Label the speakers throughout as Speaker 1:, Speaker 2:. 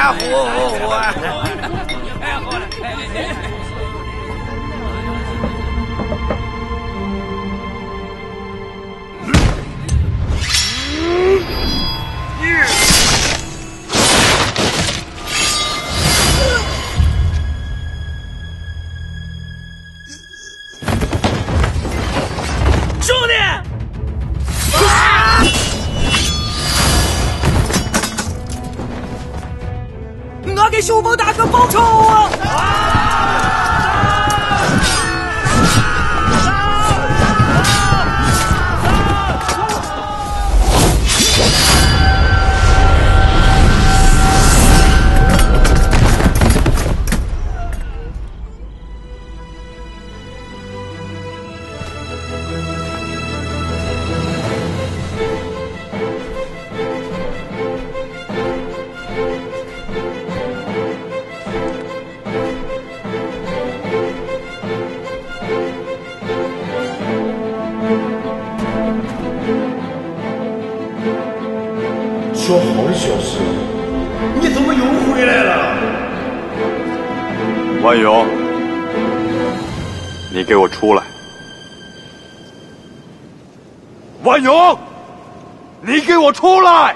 Speaker 1: 呼！
Speaker 2: 兄弟！我给雄风大哥报仇啊！
Speaker 3: 说好的小事，你怎么又回来了？
Speaker 4: 万勇，你给我出来！万勇，你给我出来！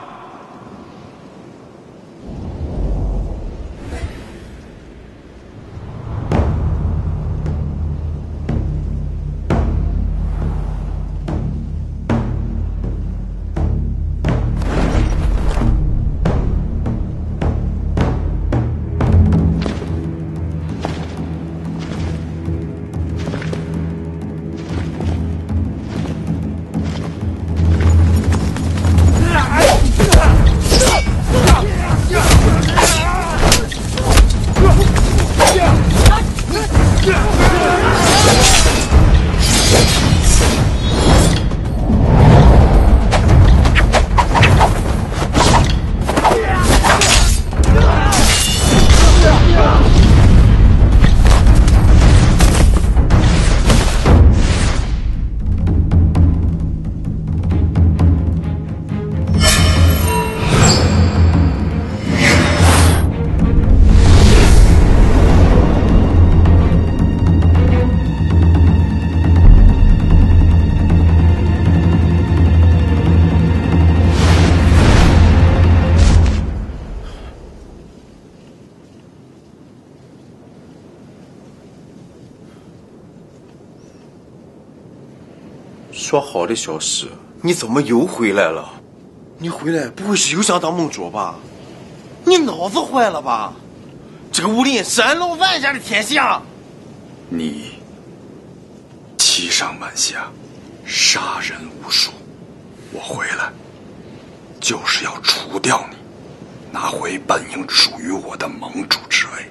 Speaker 3: 说好的小事，你怎么又回来了？你回来不会是又想当盟主吧？你脑子坏了吧？这个武林是俺老万家的天下。
Speaker 4: 你欺上瞒下，杀人无数，我回来就是要除掉你，拿回本应属于我的盟主之位。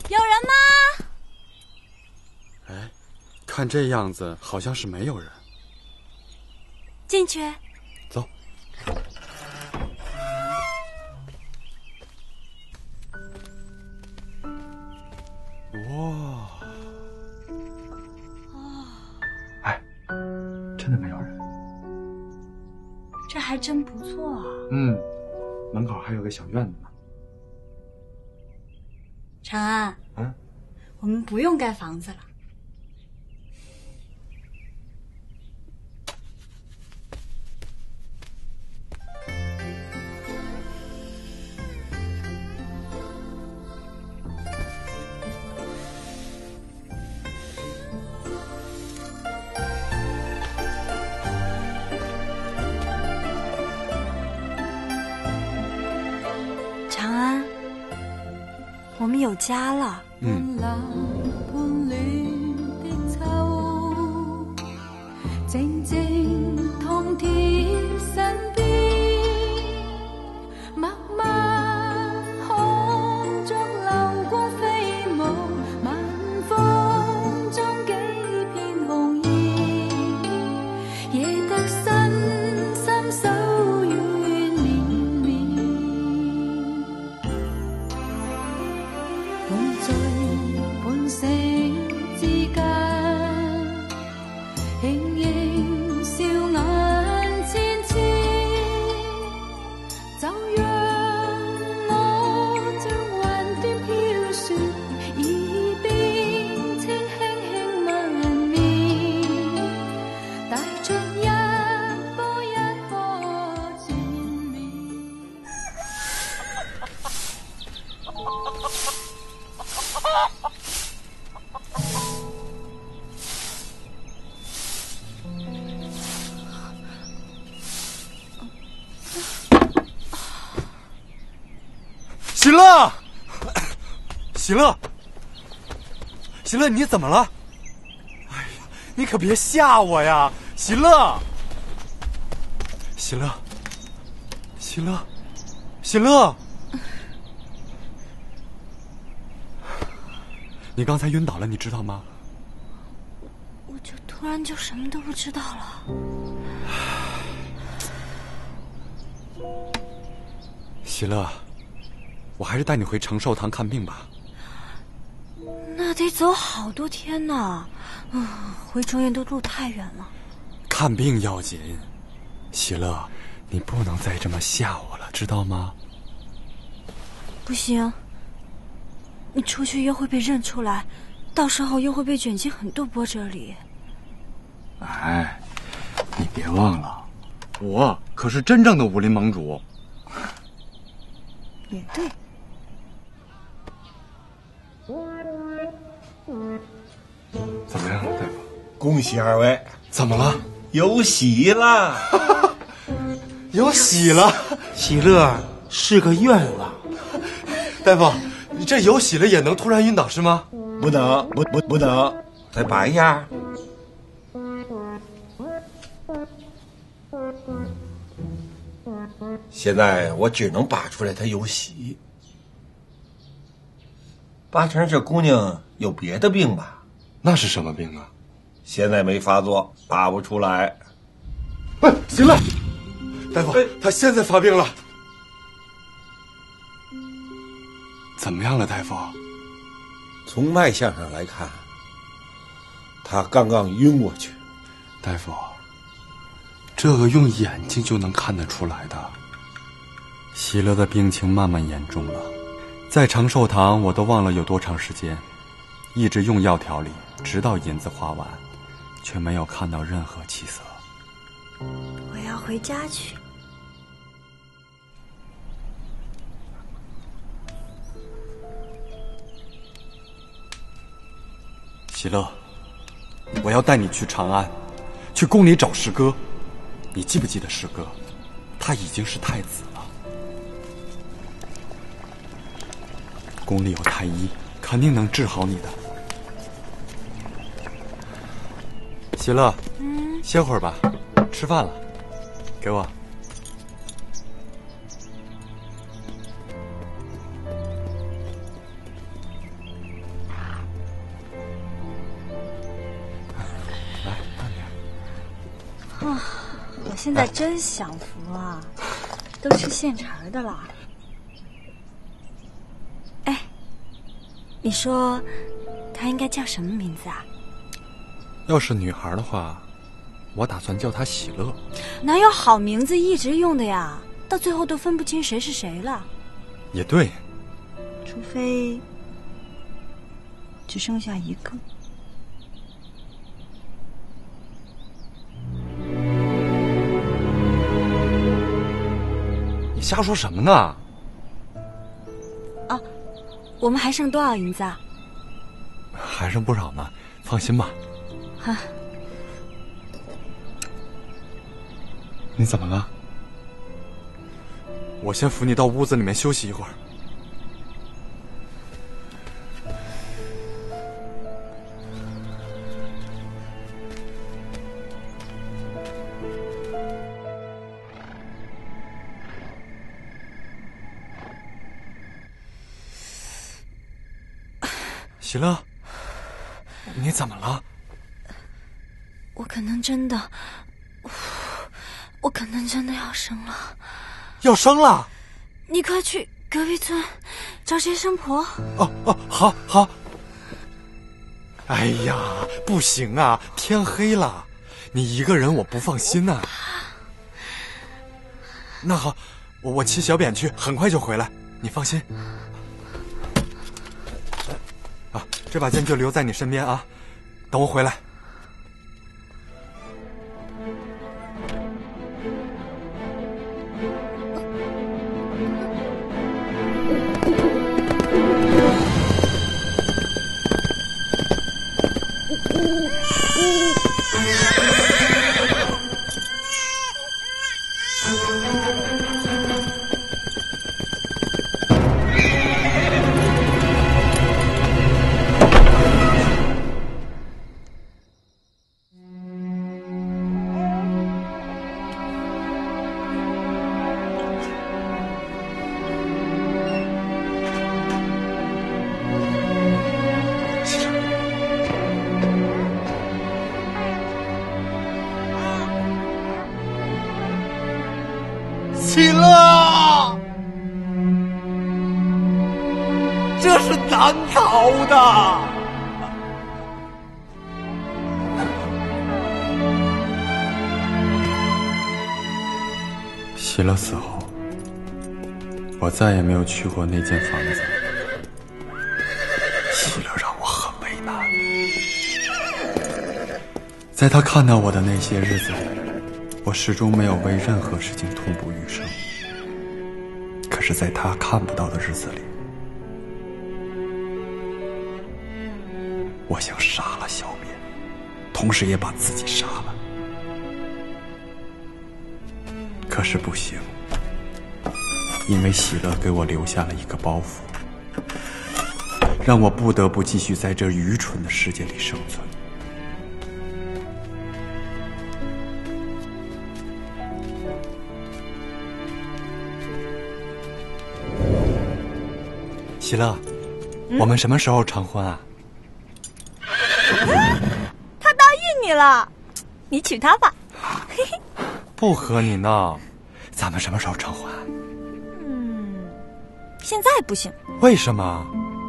Speaker 1: 有人吗？
Speaker 4: 哎，看这样子好像是没有人。
Speaker 1: 进去。
Speaker 4: 走。哇！哎，真的没有人。
Speaker 1: 这还真不错啊。
Speaker 4: 门口还有个小院子呢。
Speaker 1: 长安，我们不用盖房子了。长安，我们有家了。
Speaker 5: 靜靜痛貼身邊，默默看着流光飛舞，晚風中幾片紅葉，惹得身心手軟綿綿，夢在半醒之間。輕盈笑眼千千，就讓我將雲端飄雪，耳邊輕輕問眠，帶着一顆一顆纏綿。
Speaker 3: 喜乐，喜乐，喜乐，你怎么了？哎呀，你可别吓我呀，喜乐，喜乐，喜乐，喜乐，
Speaker 4: 你刚才晕倒了，你知道吗？
Speaker 1: 我突然就什么都不知道了。
Speaker 4: 喜乐，我还是带你回长寿堂看病吧。
Speaker 1: 那得走好多天呢，回中院的路太远了。
Speaker 4: 看病要紧，喜乐，你不能再这么吓我了，知道吗？
Speaker 1: 不行，你出去又会被认出来，到时候又会被卷进很多波折里。
Speaker 4: 哎，你别忘了，我可是真正的武林盟主。
Speaker 1: 也对。
Speaker 4: 怎么样，大夫？
Speaker 6: 恭喜二位，
Speaker 4: 怎么了？
Speaker 6: 有喜了，
Speaker 3: 有喜了，喜乐是个愿望。大夫，你这有喜了也能突然晕倒是吗？
Speaker 6: 不能，不能，再拔一下。现在我只能拔出来他有喜，八成这姑娘有别的病吧？
Speaker 4: 那是什么病啊？
Speaker 6: 现在没发作，拔不出来。
Speaker 3: 哎，行了，大夫，他现在发病了。
Speaker 4: 怎么样了，大夫？
Speaker 6: 从脉象上来看，他刚刚晕过去。
Speaker 4: 大夫，这个用眼睛就能看得出来的。喜乐的病情慢慢严重了，在长寿堂我都忘了有多长时间，一直用药调理，直到银子花完，却没有看到任何起色。
Speaker 1: 我要回家去。
Speaker 4: 喜乐，我要带你去长安，去宫里找师哥。你记不记得师哥？他已经是太子了。宫里有太医，肯定能治好你的。喜乐，歇会儿吧，吃饭了，给我。
Speaker 1: 我现在真享福啊，都吃现成的了。哎，你说她应该叫什么名字啊？
Speaker 3: 要是女孩的话，我打算叫她喜乐。
Speaker 1: 哪有好名字一直用的呀？到最后都分不清谁是谁了。
Speaker 3: 也对，
Speaker 1: 除非只剩下一个。
Speaker 3: 你瞎说什么呢？
Speaker 1: 啊，我们还剩多少银子啊？
Speaker 3: 还剩不少呢，放心吧。
Speaker 1: 哈，
Speaker 3: 你怎么了？我先扶你到屋子里面休息一会儿。喜乐，你怎么了？
Speaker 1: 我可能真的要生了。
Speaker 3: 要生了？
Speaker 1: 你快去隔壁村找接生婆。
Speaker 3: 好。哎呀，不行啊，天黑了，你一个人我不放心啊。那好，我骑小扁去，很快就回来，你放心。这把剑就留在你身边啊，等我回来。喜乐，这是难逃的。喜乐死后，我再也没有去过那间房子。喜乐让我很为难，在他看到我的那些日子里，我始终没有为任何事情痛不欲生。可是在他看不到的日子里，我想杀了小扁，同时也把自己杀了。可是不行，因为喜乐给我留下了一个包袱，让我不得不继续在这愚蠢的世界里生存。喜乐，我们什么时候成婚啊？
Speaker 1: 他答应你了，你娶她吧。
Speaker 3: 不和你闹，咱们什么时候成婚？
Speaker 1: 现在不行。
Speaker 3: 为什么？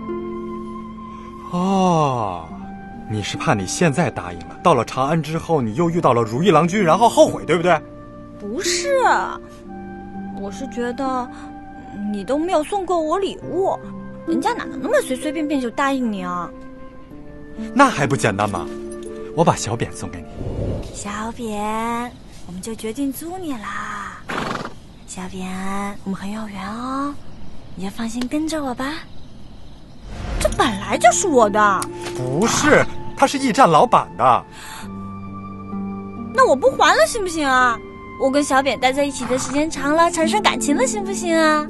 Speaker 3: 哦，你是怕你现在答应了，到了长安之后，你又遇到了如意郎君，然后后悔，对不对？
Speaker 1: 不是，我是觉得你都没有送过我礼物，人家哪能那么随随便便就答应你啊？
Speaker 3: 那还不简单吗？我把小扁送给你。
Speaker 1: 小扁，我们就决定租你啦。小扁，我们很有缘哦，你就放心跟着我吧。这本来就是我的。
Speaker 3: 不是，他是驿站老板的。
Speaker 1: 那我不还了行不行啊？我跟小扁待在一起的时间长了，产生感情了行不行啊？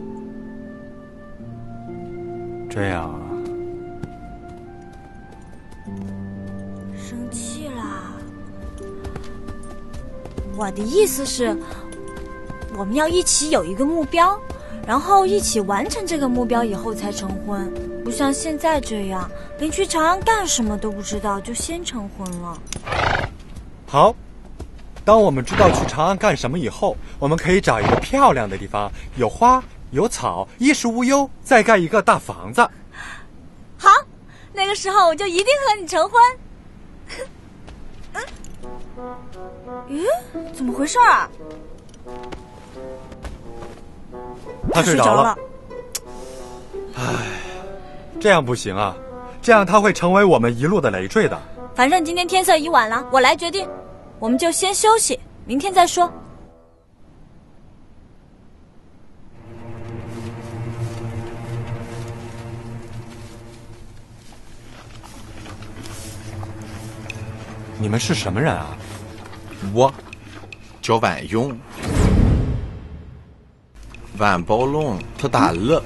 Speaker 3: 这样啊？
Speaker 1: 生气啦？我的意思是，我们要一起有一个目标，然后一起完成这个目标以后才成婚，不像现在这样，连去长安干什么都不知道就先成婚了。
Speaker 3: 好， 当我们知道去长安干什么以后，我们可以找一个漂亮的地方，有花有草，衣食无忧，再盖一个大房子。
Speaker 1: 好，那个时候我就一定和你成婚。咦，怎么回事啊？
Speaker 3: 他睡着了。唉，这样不行啊，这样他会成为我们一路的累赘的。
Speaker 1: 反正今天天色已晚了，我来决定，我们就先休息，明天再说。
Speaker 3: 你们是什么人啊？
Speaker 7: 我叫万勇，万宝龙他大儿。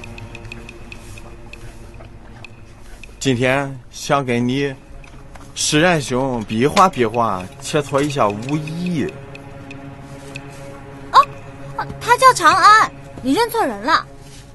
Speaker 7: 今天想跟你施然兄比划比划，切磋一下武艺。
Speaker 1: 他叫长安，你认错人了。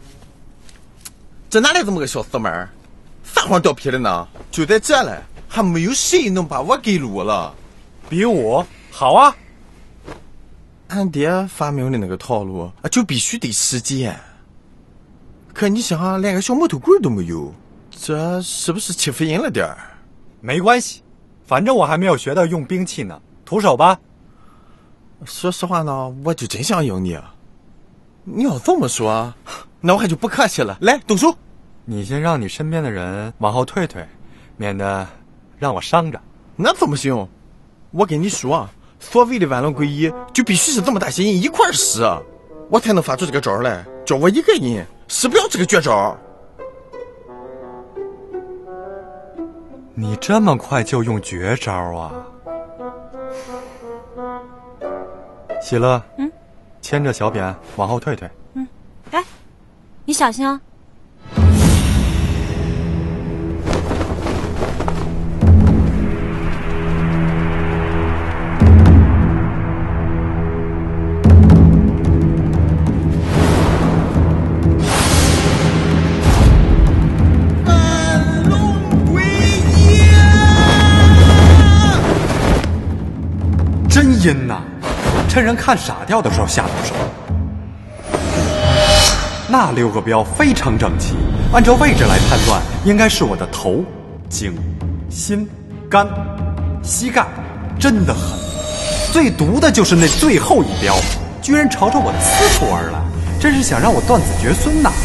Speaker 7: 这哪来这么个小四妹儿？撒谎掉皮的呢？就在这了，还没有谁能把我给撸了。
Speaker 3: 比武好啊！
Speaker 7: 俺爹发明的那个套路就必须得实践。可你想，连个小木头棍都没有，这是不是欺负人了点儿？
Speaker 3: 没关系，反正我还没有学到用兵器呢，徒手吧。
Speaker 7: 说实话呢，我就真想赢你。你要这么说，那我还就不客气了。来，动手！
Speaker 3: 你先让你身边的人往后退退，免得让我伤着。
Speaker 7: 那怎么行？我跟你说，所谓的万龙归一，就必须是这么大些人一块儿使，我才能发出这个招来。叫我一个人使不了这个绝招。
Speaker 3: 你这么快就用绝招啊？喜乐，牵着小扁往后退退。
Speaker 1: 哎，你小心啊！
Speaker 3: 真阴呐！趁人看傻掉的时候下毒手。那6个标非常整齐，按照位置来判断，应该是我的头、颈、心、肝、膝盖，真的狠。最毒的就是那最后一标，居然朝着我刺出而来，真是想让我断子绝孙呐！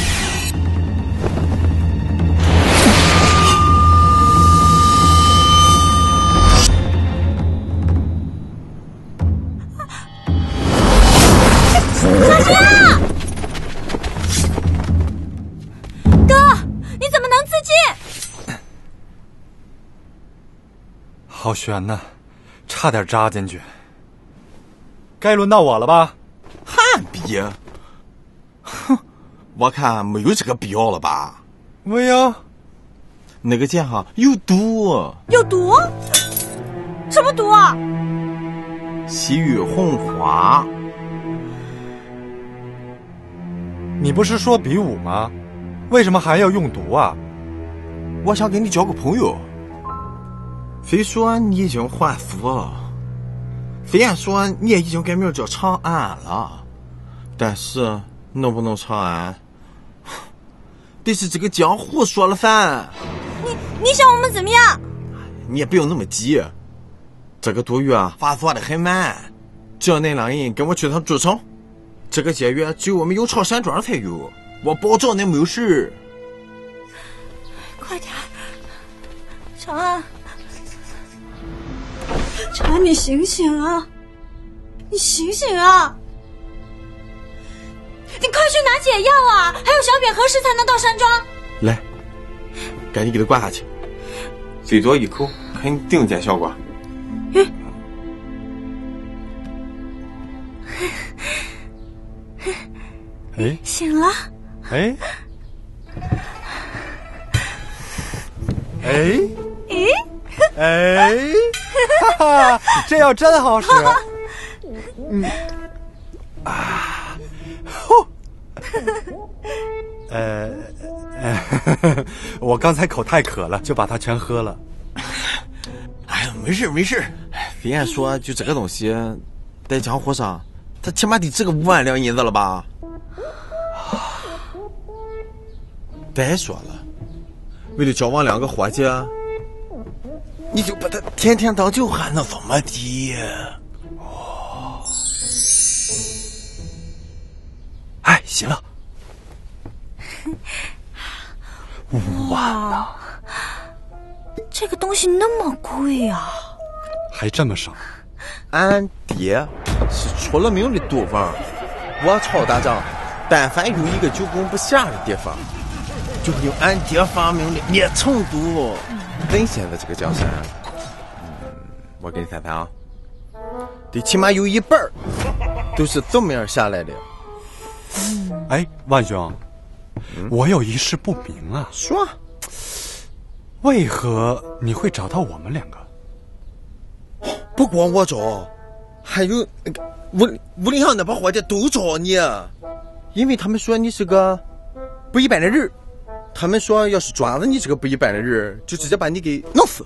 Speaker 3: 好悬呐，差点扎进去。该轮到我了吧？
Speaker 7: 汉逼！哼，我看没有这个必要了吧？
Speaker 3: 没有。
Speaker 7: 那个剑哈有毒。
Speaker 1: 有毒？什么毒啊？
Speaker 7: 西域红花。
Speaker 3: 你不是说比武吗？为什么还要用毒啊？
Speaker 7: 我想跟你交个朋友。虽说你已经还俗了，虽然说你也已经改名叫长安了，但是能不能长安，得是这个江湖说了算。
Speaker 1: 你想我们怎么样？
Speaker 7: 你也不用那么急，这个毒药发作的很慢，只要恁两人跟我去趟诸城，这个解药只有我们有巢山庄才有，我保证恁没有事。
Speaker 1: 快点，长安。长安，你醒醒啊！你醒醒啊！你快去拿解药啊！还有小扁，何时才能到山庄？
Speaker 7: 来，赶紧给他灌下去，最多一口，肯定见效果。
Speaker 3: 哎，
Speaker 1: 醒了。
Speaker 3: 哎，哎，哎，哈哈，这药真好使。我刚才口太渴了，就把它全喝了。
Speaker 7: 哎呀，没事没事， 虽然说就这个东西，在江湖上，它起码得值个5万两银子了吧？别说了，为了交往2个伙计，你就把他天天当酒喝，能怎么的？
Speaker 3: 哎，行了，5万呢，
Speaker 1: 这个东西那么贵啊！
Speaker 3: 还这么少？
Speaker 7: 俺爹是出了名的赌王，我曹大长，但凡有一个久攻不下的地方，就会用俺爹发明的灭成都。咱现在这个江山，我给你猜猜啊，得起码有1半都是这么样下来的。
Speaker 3: 哎，万兄，我有一事不明啊，
Speaker 7: 说，
Speaker 3: 为何你会找到我们2个？
Speaker 7: 不光我找，还有那个屋里上那帮伙计都找你，因为他们说你是个不一般的人，他们说要是抓着你这个不一般的人，就直接把你给弄死。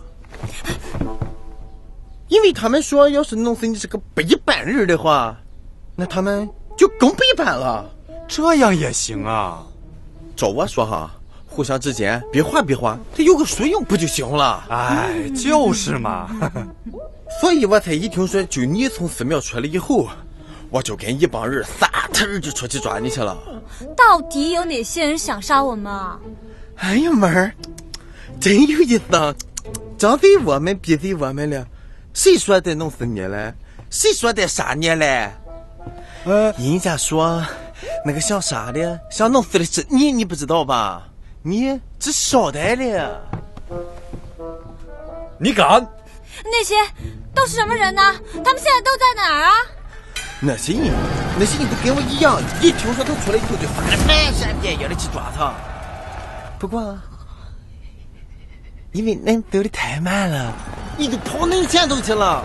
Speaker 7: 因为他们说要是弄死你这个不一般的人的话，那他们就更不一般了。
Speaker 3: 这样也行啊？
Speaker 7: 照我说哈，互相之间别划，他有个顺用不就行了？
Speaker 3: 哎，就是嘛。
Speaker 7: 所以我才一听说就你从寺庙出来以后，我就跟一帮人撒腿就出去抓你去了。
Speaker 1: 到底有哪些人想杀我们啊？
Speaker 7: 哎呀妹儿，真有意思啊！张嘴我们闭嘴我们了，谁说得弄死你了？谁说得杀你了？人家说那个想杀的、想弄死的是你，你不知道吧？你只晓得了。
Speaker 3: 你敢？
Speaker 1: 那些都是什么人呢？他们现在都在哪儿啊？
Speaker 7: 那些人都跟我一样，一听说他出来以后就翻山遍野的去抓他。不过，因为恁走的太慢了，你都跑恁前头去了。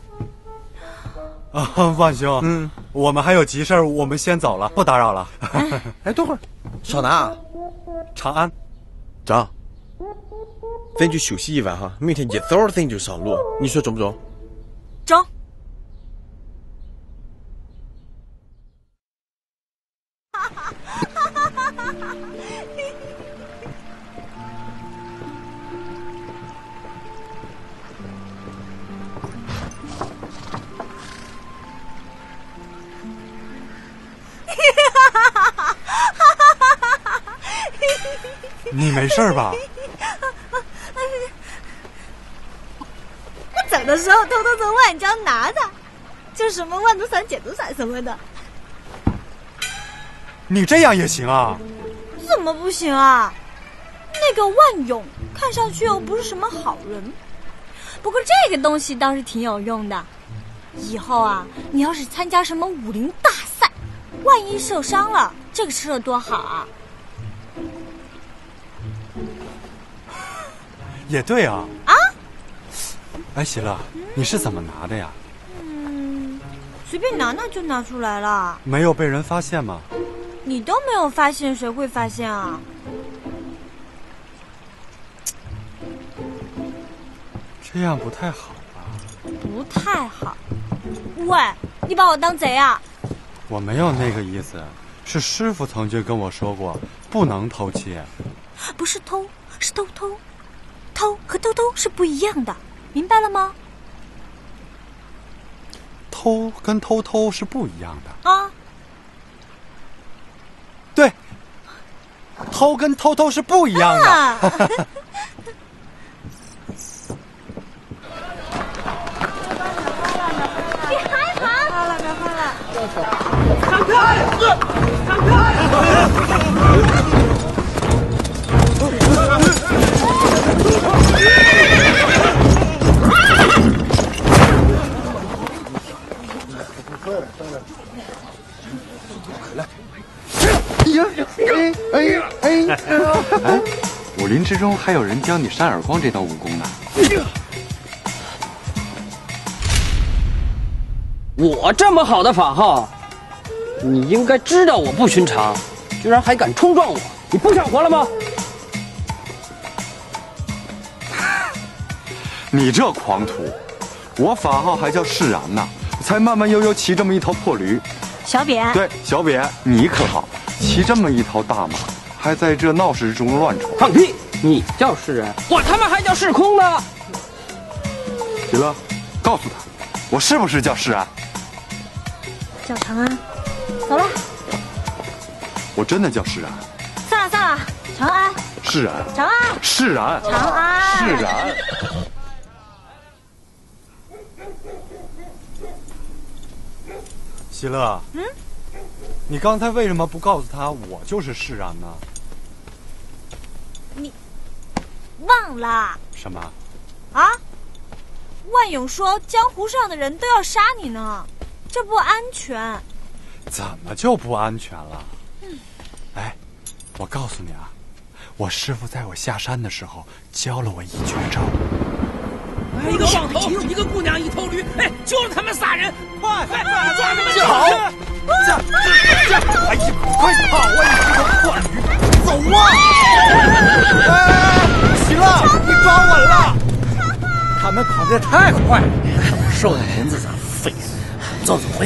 Speaker 3: 啊，万兄，我们还有急事儿，我们先走了，不打扰了。
Speaker 7: 哎，等会儿，上哪？
Speaker 3: 长安。
Speaker 7: 走，咱就休息一晚哈，明天一早咱就上路，你说中不中？
Speaker 1: 中。
Speaker 3: 你没事吧？
Speaker 1: 我走的时候偷偷从万江拿的，就什么万毒散、解毒散什么的。
Speaker 3: 你这样也行啊？
Speaker 1: 怎么不行啊？那个万勇看上去又不是什么好人，不过这个东西倒是挺有用的。以后啊，你要是参加什么武林大赛，万一受伤了，这个吃了多好啊！
Speaker 3: 也对啊。
Speaker 1: 啊？
Speaker 3: 哎，喜乐，你是怎么拿的呀？
Speaker 1: 随便拿拿就拿出来了。
Speaker 3: 没有被人发现吗？
Speaker 1: 你都没有发现，谁会发现啊？
Speaker 3: 这样不太好吧？
Speaker 1: 不太好。喂，你把我当贼啊？
Speaker 3: 我没有那个意思，是师傅曾经跟我说过，不能偷窃。
Speaker 1: 不是偷，是偷。偷和偷是不一样的，明白了吗？
Speaker 3: 偷跟偷是不一样的
Speaker 1: 啊。
Speaker 3: 对，偷跟偷是不一样的。
Speaker 1: 啊别害怕！别坏了！
Speaker 2: 闪开！闪开！
Speaker 8: 哎，武林之中还有人教你扇耳光这道武功呢。
Speaker 9: 我这么好的法号，你应该知道我不寻常，居然还敢冲撞我，你不想活了吗？
Speaker 8: 你这狂徒， 我法号还叫释然呢，才慢慢悠悠骑这么一头破驴。
Speaker 1: 小扁，
Speaker 8: 对，小扁，你可好，骑这么一头大马，还在这闹市中乱闯。
Speaker 9: 放屁！你叫释然，我他妈还叫释空呢。
Speaker 8: 喜乐，告诉他，我是不是叫释然？
Speaker 1: 叫长安。走了。
Speaker 8: 我真的叫释然。
Speaker 1: 算了算了，长安。
Speaker 8: 释然。
Speaker 1: 长安。
Speaker 8: 释然。
Speaker 1: 长安。
Speaker 8: 释然。
Speaker 3: 喜乐，你刚才为什么不告诉他我就是释然呢？
Speaker 1: 你忘了
Speaker 3: 什么？
Speaker 1: 啊？万勇说江湖上的人都要杀你呢，这不安全。
Speaker 3: 怎么就不安全了？哎，我告诉你啊，我师父在我下山的时候教了我一绝招。
Speaker 2: 一个光头，一个姑娘，一头驴，哎，就是他们仨人！快，抓他们！
Speaker 3: 好，哎呀，快跑啊！你这个破驴，走啊！喜乐，你抓稳了！
Speaker 2: 他们跑得太快了，瘦的蚊子咋废死？走回。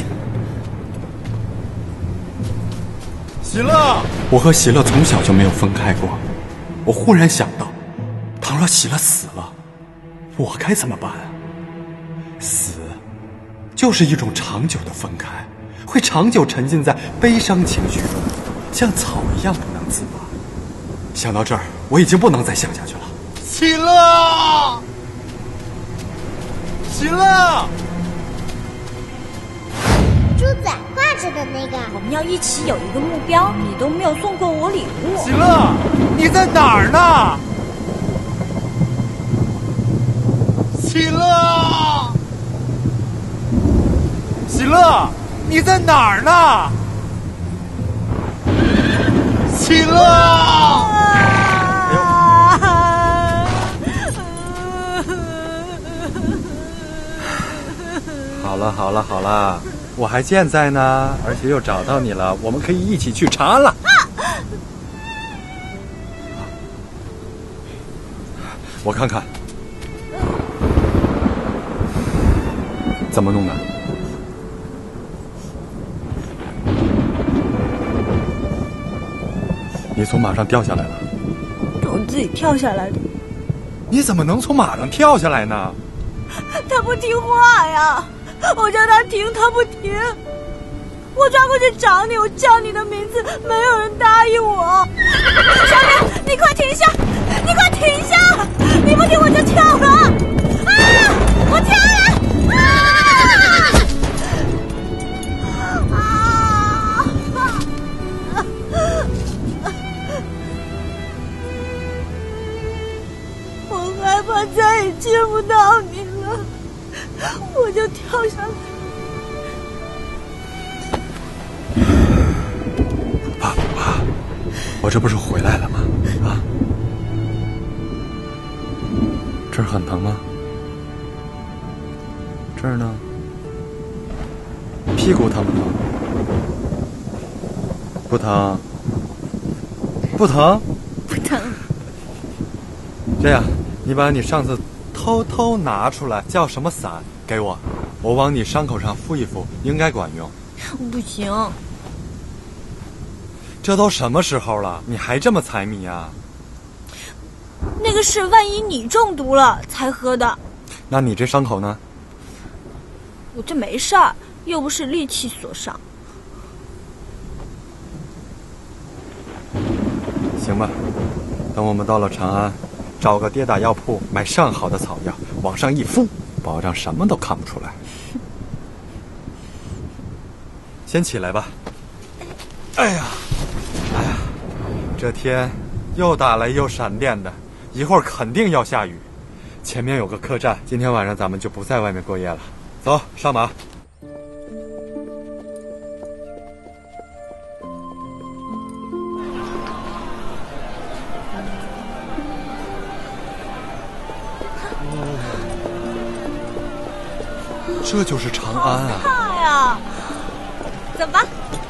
Speaker 3: 喜乐，我和喜乐从小就没有分开过。我忽然想到，倘若喜乐死了，我该怎么办啊？死，就是一种长久的分开，会长久沉浸在悲伤情绪中，像草一样不能自拔。想到这儿，我已经不能再想下去了。喜乐，喜乐，
Speaker 10: 猪仔挂着的那个，
Speaker 1: 我们要一起有一个目标。你都没有送过我礼物。
Speaker 3: 喜乐，你在哪儿呢？喜乐，喜乐，你在哪儿呢？喜乐，好了，我还健在呢，而且又找到你了，我们可以一起去长安了。我看看。怎么弄的？你从马上掉下来了？
Speaker 1: 我自己跳下来的。
Speaker 3: 你怎么能从马上跳下来呢？
Speaker 1: 他不听话呀！我叫他停，他不停。我抓过去找你，我叫你的名字，没有人答应我。小明，你快停下！你快停下！你不停我就跳了！啊！我跳了！我害怕再也见不到你了，我就跳下来。
Speaker 3: 不怕，我这不是回来了吗？啊，这儿很疼吗？这儿呢？屁股疼不疼？不疼。不疼？
Speaker 1: 不疼。
Speaker 3: 这样，你把你上次偷偷拿出来叫什么伞给我，我往你伤口上敷一敷，应该管用。
Speaker 1: 不行。
Speaker 3: 这都什么时候了，你还这么财迷啊？
Speaker 1: 那个是万一你中毒了才喝的。
Speaker 3: 那你这伤口呢？
Speaker 1: 我这没事儿，又不是利器所伤。
Speaker 3: 行吧，等我们到了长安，找个跌打药铺买上好的草药，往上一敷，保证什么都看不出来。先起来吧。哎呀，这天又打雷又闪电的，一会儿肯定要下雨。前面有个客栈，今天晚上咱们就不在外面过夜了。走，上马。这就是长安啊！
Speaker 1: 怕呀！走吧。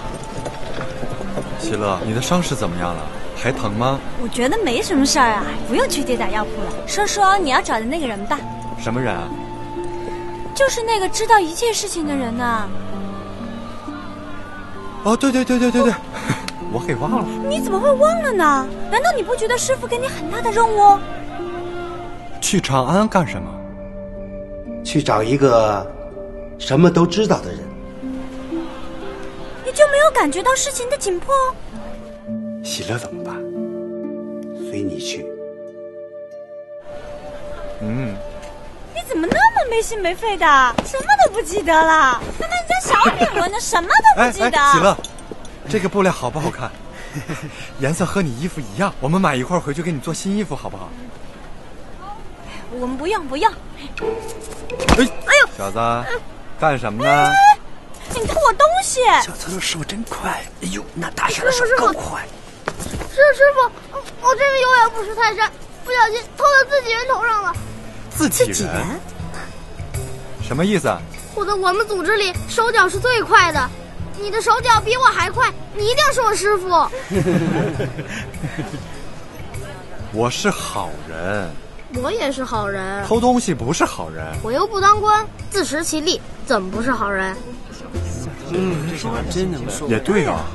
Speaker 3: 喜乐，你的伤势怎么样了？还疼吗？
Speaker 1: 我觉得没什么事儿啊，不用去跌打药铺了。说说你要找的那个人吧。
Speaker 3: 什么人啊？
Speaker 1: 就是那个知道一切事情的人呐。
Speaker 3: 哦，对，我给忘了。
Speaker 1: 你怎么会忘了呢？难道你不觉得师傅给你很大的任务？
Speaker 3: 去长安干什么？
Speaker 11: 去找一个什么都知道的人。
Speaker 1: 你就没有感觉到事情的紧迫？
Speaker 11: 喜乐怎么办？随你去。
Speaker 1: 你怎么那么没心没肺的？什么都不记得了？跟人家小品文的什么都不记得。
Speaker 3: 喜乐，这个布料好不好看？颜色和你衣服一样，我们买一块回去给你做新衣服好不好？
Speaker 1: 我们不用。
Speaker 3: 哎呦，小子，干什么呢？
Speaker 1: 你偷我东西！
Speaker 2: 小偷的手真快，哎呦，那大侠的手更快。
Speaker 10: 师傅，我真是有眼不识泰山，不小心偷到自己人头上了。
Speaker 3: 自己人？什么意思啊？
Speaker 10: 我们组织里手脚是最快的，你的手脚比我还快，你一定是我师傅。
Speaker 3: 我是好人。
Speaker 10: 我也是好人。
Speaker 3: 偷东西不是好人。
Speaker 10: 我又不当官，自食其力，怎么不是好人？
Speaker 2: 这小孩真能说。
Speaker 3: 也对啊。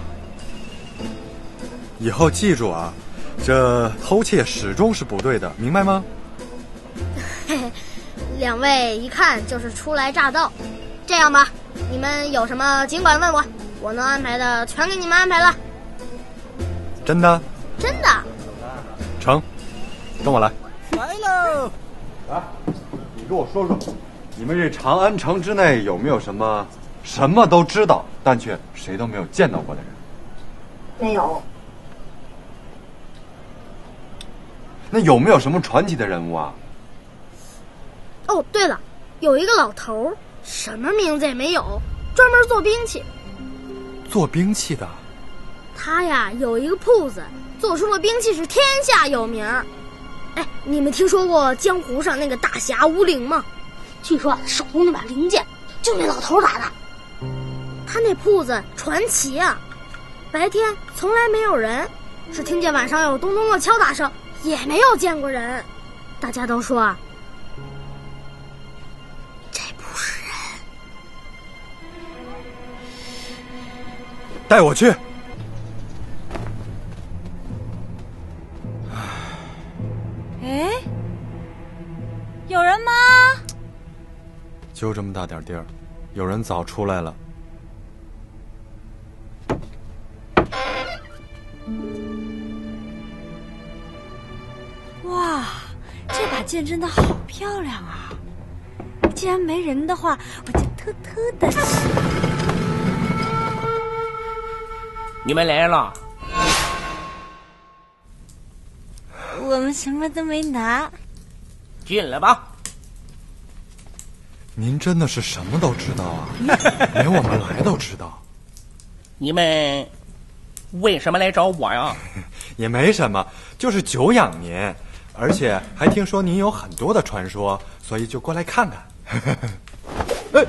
Speaker 3: 以后记住啊，这偷窃始终是不对的，明白吗？
Speaker 10: 两位一看就是初来乍到，这样吧，你们有什么尽管问我，我能安排的全给你们安排了。
Speaker 3: 真的？
Speaker 10: 真的。
Speaker 3: 成，跟我来。
Speaker 2: 来喽！
Speaker 8: 啊，你跟我说说，你们这长安城之内有没有什么都知道，但却谁都没有见到过的人？
Speaker 10: 没有。
Speaker 8: 那有没有什么传奇的人物啊？
Speaker 10: 哦，对了，有一个老头，什么名字也没有，专门做兵器。
Speaker 3: 做兵器的？
Speaker 10: 他呀有一个铺子，做出的兵器是天下有名。哎，你们听说过江湖上那个大侠吴陵吗？据说他手中那把灵剑就那老头打的。他那铺子传奇啊，白天从来没有人，只听见晚上有咚咚的敲打声，也没有见过人。大家都说啊，这不是人。
Speaker 3: 带我去。
Speaker 1: 哎，有人吗？
Speaker 3: 就这么大点地儿，有人早出来了。
Speaker 1: 哇，这把剑真的好漂亮啊！既然没人的话，我就偷偷的。
Speaker 2: 你们来了。
Speaker 1: 我们什么都没拿。
Speaker 2: 进来吧。
Speaker 3: 您真的是什么都知道啊？连我们来都知道。
Speaker 2: 你们为什么来找我呀？
Speaker 3: 也没什么，就是久仰您，而且还听说您有很多的传说，所以就过来看看。哎，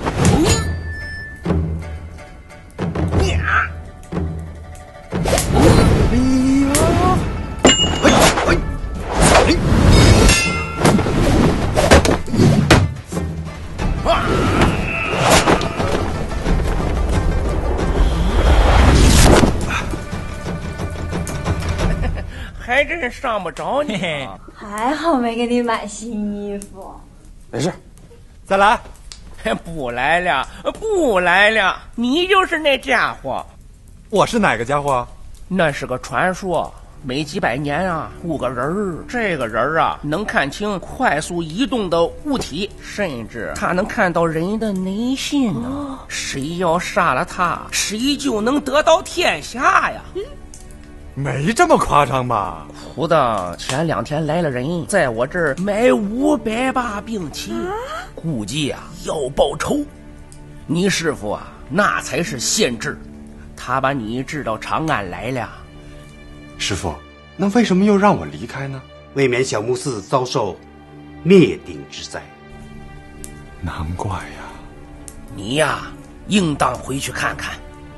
Speaker 2: 还真上不着你。
Speaker 1: 还好没给你买新衣服。
Speaker 3: 没事，再来。
Speaker 2: 不来了，不来了，你就是那家伙。
Speaker 3: 我是哪个家伙？
Speaker 2: 那是个传说，每几百年啊雇个人儿，这个人啊能看清快速移动的物体，甚至他能看到人的内心呢。谁要杀了他，谁就能得到天下呀。
Speaker 3: 没这么夸张吧？
Speaker 2: 苦的前2天来了人，在我这儿买500把兵器，估计啊要报仇。你师傅啊，那才是先知，他把你治到长安来了。
Speaker 4: 师傅，那为什么又让我离开呢？
Speaker 11: 为免小木寺遭受灭顶之灾。
Speaker 3: 难怪呀。
Speaker 2: 你呀，应当回去看看。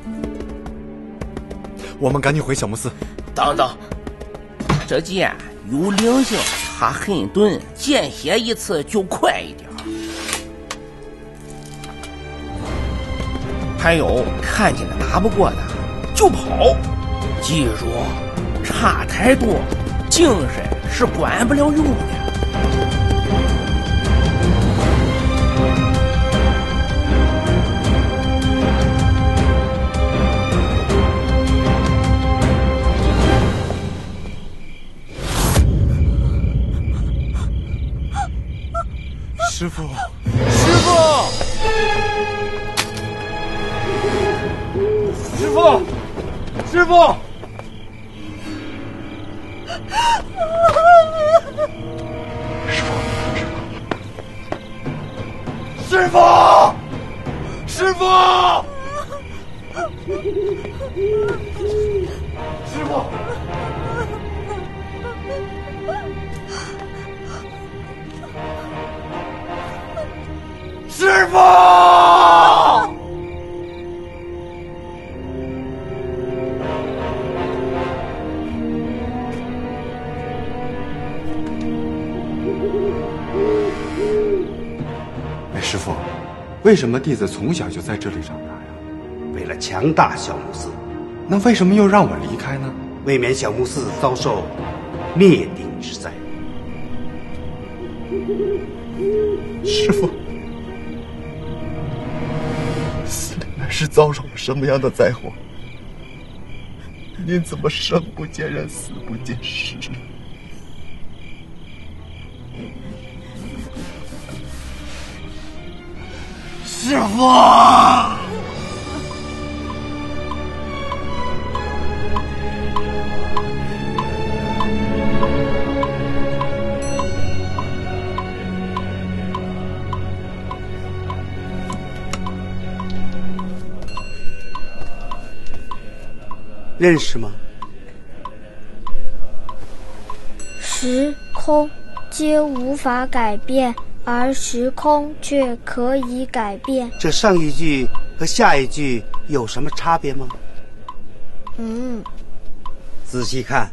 Speaker 3: 我们赶紧回小木寺。
Speaker 2: 等等，这剑有灵性，它很钝，见血一次就快一点。 还有看见了打不过的就跑。记住，差太多，精神是管不了用的。
Speaker 3: 师傅，师傅，师傅，师傅！师傅，师傅，师傅，师傅！
Speaker 8: 师傅，为什么弟子从小就在这里长大呀？
Speaker 11: 为了强大小木寺。
Speaker 8: 那为什么又让我离开呢？
Speaker 11: 为免小木寺遭受灭顶之灾。
Speaker 3: 师傅，司令那是遭受了什么样的灾祸？您怎么生不见人，死不见尸呢？师傅！
Speaker 11: 认识吗？
Speaker 10: 时空皆无法改变，而时空却可以改变。
Speaker 11: 这上一句和下一句有什么差别吗？仔细看。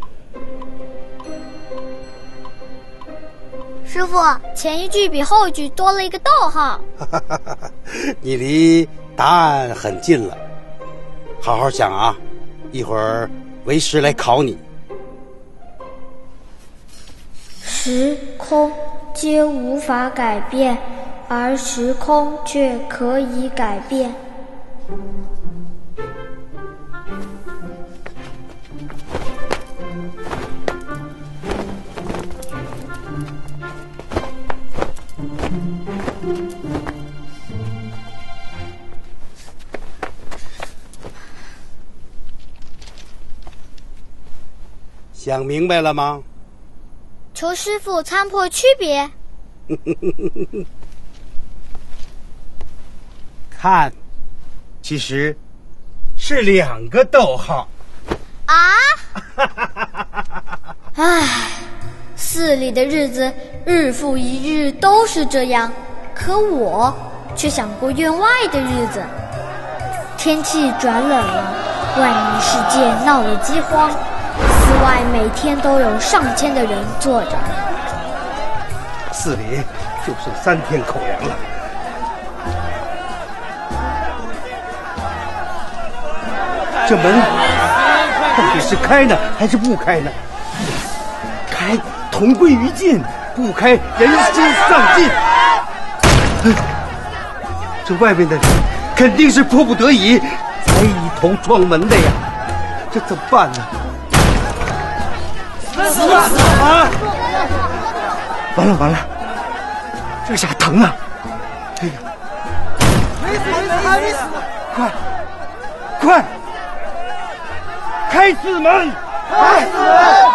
Speaker 10: 师傅，前一句比后一句多了一个逗号。
Speaker 11: 你离答案很近了，好好想啊，一会儿为师来考你。
Speaker 10: 时空皆无法改变，而时空却可以改变。
Speaker 11: 想明白了吗？
Speaker 10: 求师傅参破区别。
Speaker 11: 看，其实是2个逗号。
Speaker 10: 啊！唉，寺里的日子日复一日都是这样，可我却想过院外的日子。天气转冷了，外面世界闹了饥荒，寺外每天都有上千的人坐着。
Speaker 11: 寺里就剩3天口粮了。这门到底是开呢还是不开呢？开同归于尽，不开人心丧尽。这外面的人肯定是迫不得已才一头撞门的呀，这怎么办呢？死啊！完了完了，这下疼啊！哎呀，没死！快！开寺门！开寺门！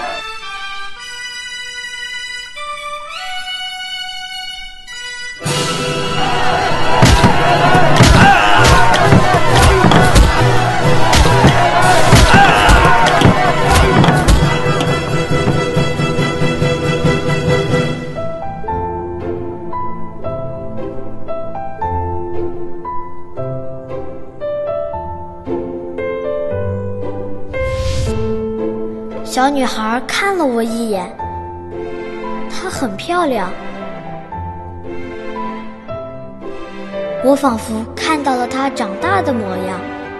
Speaker 10: 小女孩看了我一眼，她很漂亮。 我仿佛看到了他长大的模样。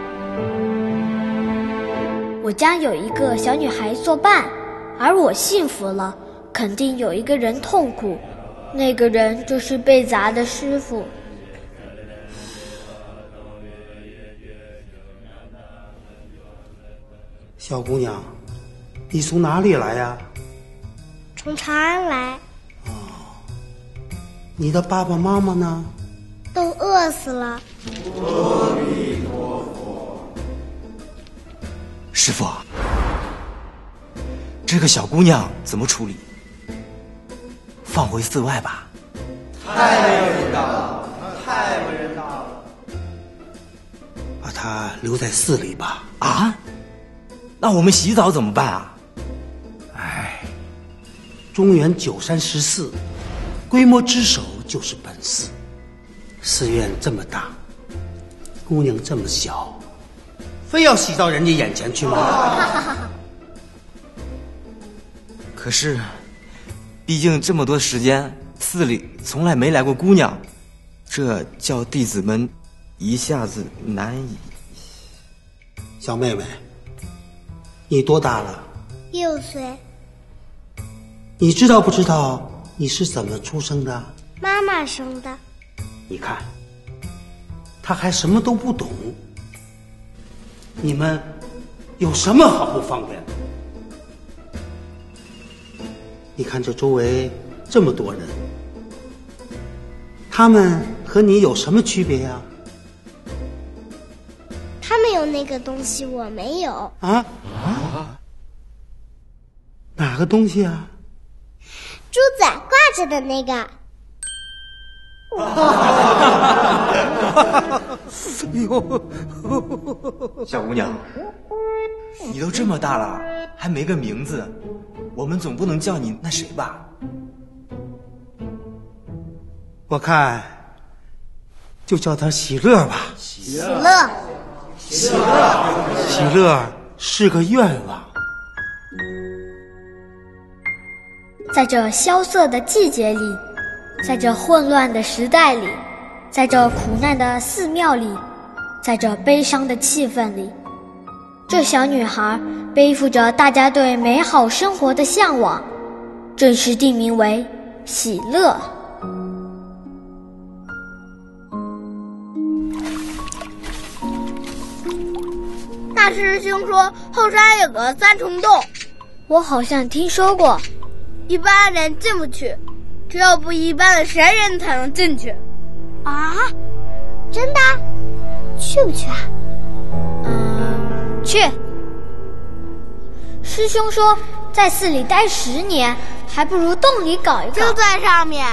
Speaker 10: 我将有一个小女孩作伴，而我幸福了，肯定有一个人痛苦，那个人就是被砸的师傅。
Speaker 11: 小姑娘，你从哪里来呀？
Speaker 10: 从长安来。
Speaker 11: 你的爸爸妈妈呢？
Speaker 10: 都饿死了。
Speaker 11: 阿弥陀佛。
Speaker 12: 师傅，这个小姑娘怎么处理？放回寺外吧。
Speaker 11: 太没有人道了，太没人道了。把她留在寺里吧。
Speaker 12: 啊？那我们洗澡怎么办啊？
Speaker 11: 中原九山14，规模之首就是本寺。寺院这么大，姑娘这么小，非要洗到人家眼前去吗？
Speaker 12: 可是，毕竟这么多时间，寺里从来没来过姑娘，这叫弟子们一下子难以。
Speaker 11: 小妹妹，你多大了
Speaker 10: 6岁。
Speaker 11: 你知道不知道你是怎么出生的？
Speaker 10: 妈妈生的。
Speaker 11: 你看，他还什么都不懂。你们有什么好不方便的？你看这周围这么多人，他们和你有什么区别呀？
Speaker 10: 他们有那个东西，我没有。
Speaker 11: 啊？哪个东西啊？
Speaker 10: 珠子挂着的那个。
Speaker 12: 小姑娘，你都这么大了，还没个名字，我们总不能叫你那谁吧？
Speaker 11: 我看就叫他喜乐吧。
Speaker 10: 喜乐。
Speaker 11: 喜乐是个愿望。
Speaker 10: 在这萧瑟的季节里，在这混乱的时代里，在这苦难的寺庙里，在这悲伤的气氛里，这小女孩背负着大家对美好生活的向往，正式定名为喜乐。
Speaker 13: 大师兄说后山有个3重洞，
Speaker 10: 我好像听说过。
Speaker 13: 一般人进不去，只有不一般的神人才能进去。
Speaker 10: 啊？真的？去不去啊？去。师兄说在寺里待10年，还不如洞里搞一搞。
Speaker 13: 就在上面。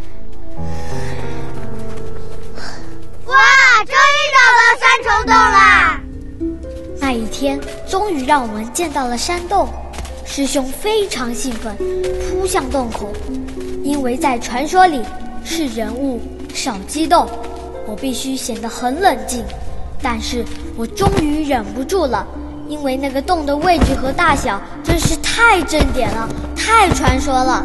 Speaker 10: 哇，终于找到3重洞啦！那一天终于让我们见到了山洞。师兄非常兴奋，扑向洞口，因为在传说里是人物少激动，我必须显得很冷静。但是我终于忍不住了，因为那个洞的位置和大小真是太正点了，太传说了。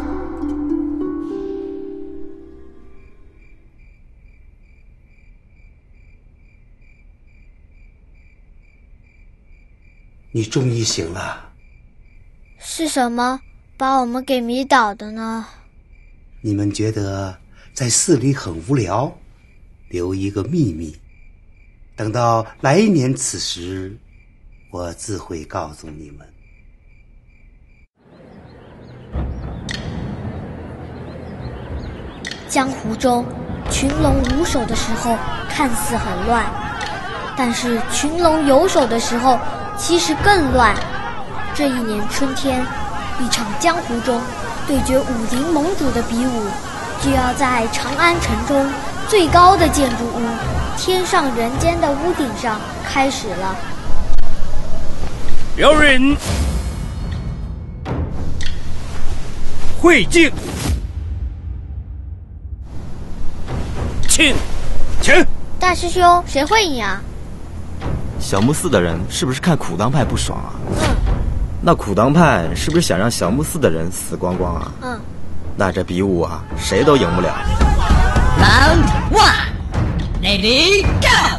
Speaker 11: 你终于醒了。
Speaker 10: 是什么把我们给迷倒的呢？
Speaker 11: 你们觉得在寺里很无聊，留一个秘密，等到来年此时，我自会告诉你们。
Speaker 10: 江湖中群龙无首的时候看似很乱，但是群龙有首的时候其实更乱。这一年春天，一场江湖中对决武林盟主的比武就要在长安城中最高的建筑物天上人间的屋顶上开始了。
Speaker 2: 有人会敬，请。
Speaker 10: 大师兄，谁会赢啊？
Speaker 12: 小木寺的人是不是看苦当派不爽啊？那苦当派是不是想让小木寺的人死光光啊？那这比武啊，谁都赢不了。
Speaker 14: Round 1， Ready go！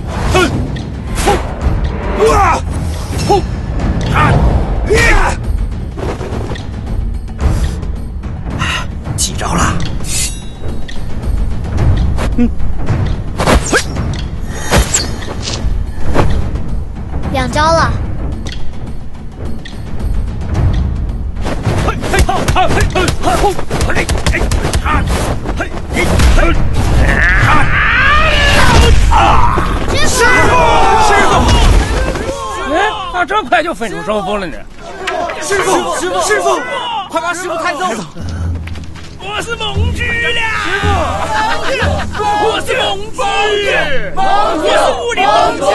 Speaker 11: 记着了。
Speaker 10: 2招了。
Speaker 2: 啊，这么快就分出胜负了呢？
Speaker 3: 师傅，快把师傅抬走！
Speaker 2: 我是梦菊了，我是梦菊，我是武林梦菊，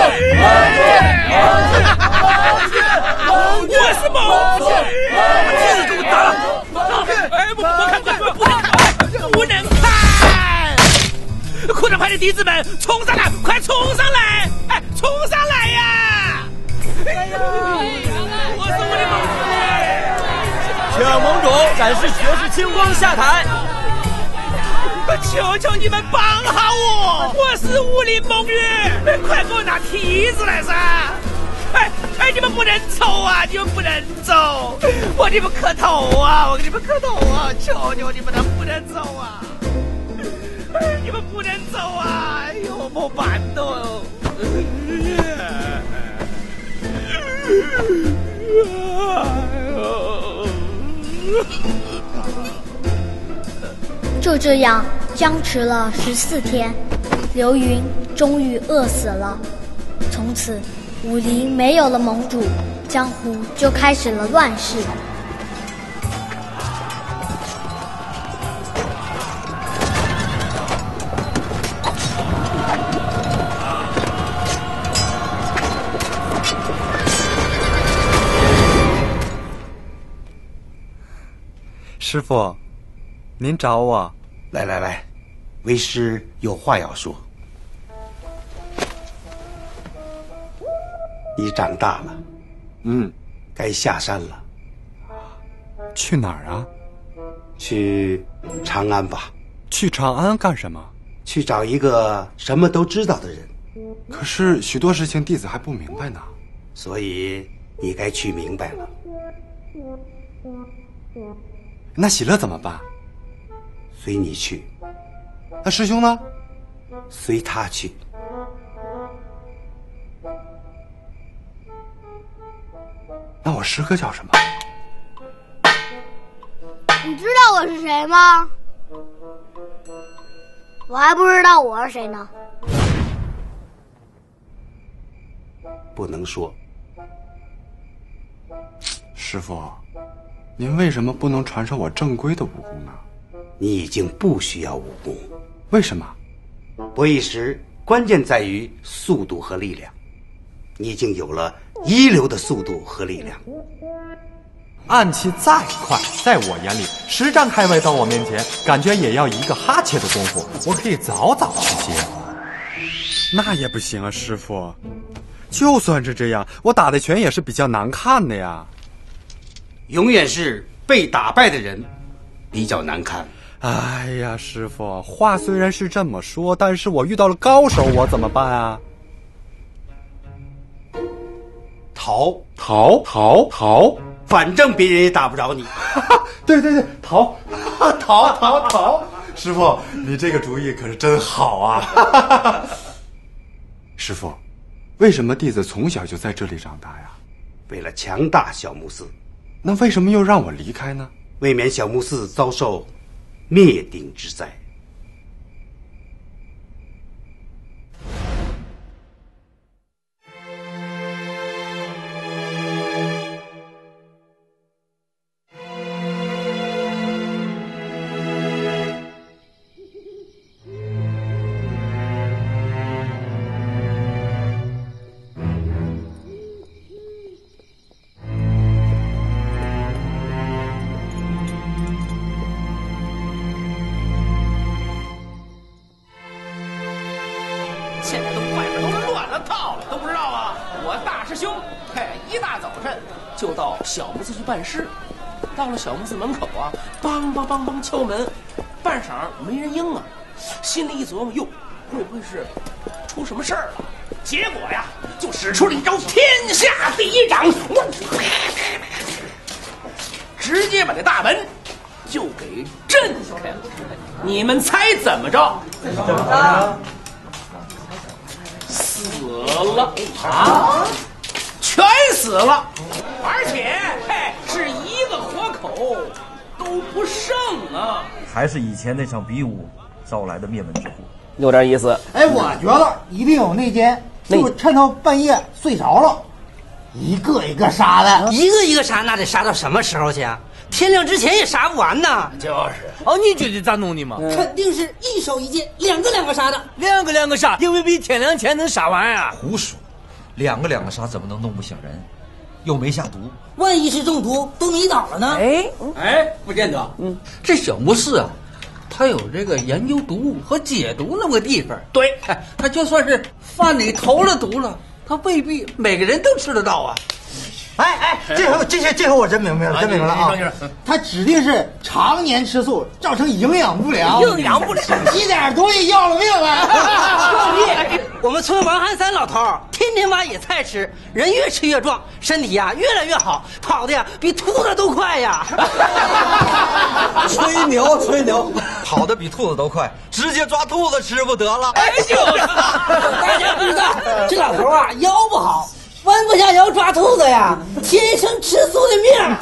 Speaker 2: 我是梦菊，给我打！哎，不能看！扩展派的弟子们，冲上来，快冲上来！哎，冲上来呀！我是武林梦菊。
Speaker 3: 请盟主展示绝世轻功下台！
Speaker 2: 求求你们帮好我！我是武林梦菊，快给我拿梯子来噻！哎，你们不能走啊！你们不能走！我给你们磕头啊！我给你们磕头啊！求求你们了，不能走啊！你们不能走啊！哎呦，没办到！
Speaker 10: 就这样僵持了14天，刘云终于饿死了。从此，武林没有了盟主，江湖就开始了乱世。
Speaker 3: 师傅，您找我？
Speaker 11: 来，为师有话要说。你长大了，该下山了。
Speaker 3: 去哪儿啊？
Speaker 11: 去长安吧。
Speaker 3: 去长安干什么？
Speaker 11: 去找一个什么都知道的人。
Speaker 8: 可是许多事情弟子还不明白呢。
Speaker 11: 所以你该去明白了。
Speaker 8: 那喜乐怎么办？
Speaker 11: 随你去。
Speaker 8: 那师兄呢？
Speaker 11: 随他去。
Speaker 8: 那我师哥叫什么？
Speaker 13: 你知道我是谁吗？我还不知道我是谁呢。
Speaker 11: 不能说。
Speaker 8: 师傅，您为什么不能传授我正规的武功呢？
Speaker 11: 你已经不需要武功。
Speaker 8: 为什么？
Speaker 11: 博弈时关键在于速度和力量，你已经有了一流的速度和力量。
Speaker 3: 暗器再快，在我眼里，10丈开外到我面前，感觉也要一个哈切的功夫，我可以早早去接。
Speaker 8: 那也不行啊，师傅。就算是这样，我打的拳也是比较难看的呀。
Speaker 11: 永远是被打败的人比较难看。
Speaker 8: 哎呀，师傅，话虽然是这么说，但是我遇到了高手，我怎么办啊？
Speaker 11: 逃，
Speaker 8: 反
Speaker 11: 正别人也打不着你。
Speaker 8: 对，逃！师傅，你这个主意可是真好啊！师傅，为什么弟子从小就在这里长大呀？
Speaker 11: 为了强大小木寺。
Speaker 8: 那为什么又让我离开呢？
Speaker 11: 为免小木寺遭受灭顶之灾。
Speaker 2: 现在外面都乱了套了，都不知道啊！我大师兄，一大早晨就到小木寺去办事。到了小木寺门口啊，梆梆梆梆敲门，半晌没人应啊，心里一琢磨，哟，会不会是出什么事儿了。结果呀，就使出了一招天下第一掌，直接把这大门就给震开了。你们猜怎么着？死了啊！全死了，而且是一个活口都不剩啊！
Speaker 14: 还是以前那场比武招来的灭门之祸，
Speaker 2: 有点意思。
Speaker 15: 哎，我觉得一定有内奸，就是趁到半夜睡着了，一个一个杀的，
Speaker 11: 一个一个杀，那得杀到什么时候去啊？天亮之前也杀不完呢。
Speaker 2: 就是。
Speaker 14: 哦，你觉得咋弄的嘛？
Speaker 11: 肯定是一手一剑，两个杀的。
Speaker 14: 两个杀，因为比天亮前能杀完啊。
Speaker 16: 胡说，两个杀怎么能弄不醒人？又没下毒，
Speaker 11: 万一是中毒都迷倒了呢？
Speaker 17: 不见得。这小牧师啊，他有这个研究毒物和解毒那么个地方。
Speaker 2: 对，
Speaker 17: 他就算是饭里投了毒了，他未必每个人都吃得到啊。
Speaker 15: 这回我真明白了，啊！他指定是常年吃素，造成营养不良，一点东西要了命了。
Speaker 11: 我们村王汉三老头天天挖野菜吃，人越吃越壮，身体呀越来越好，跑的呀比兔子都快呀。
Speaker 12: 吹牛，跑得比兔子都快，直接抓兔子吃不得了。
Speaker 11: 大家不知道，这老头啊腰不好。弯不下腰抓兔子呀，天生吃素的命。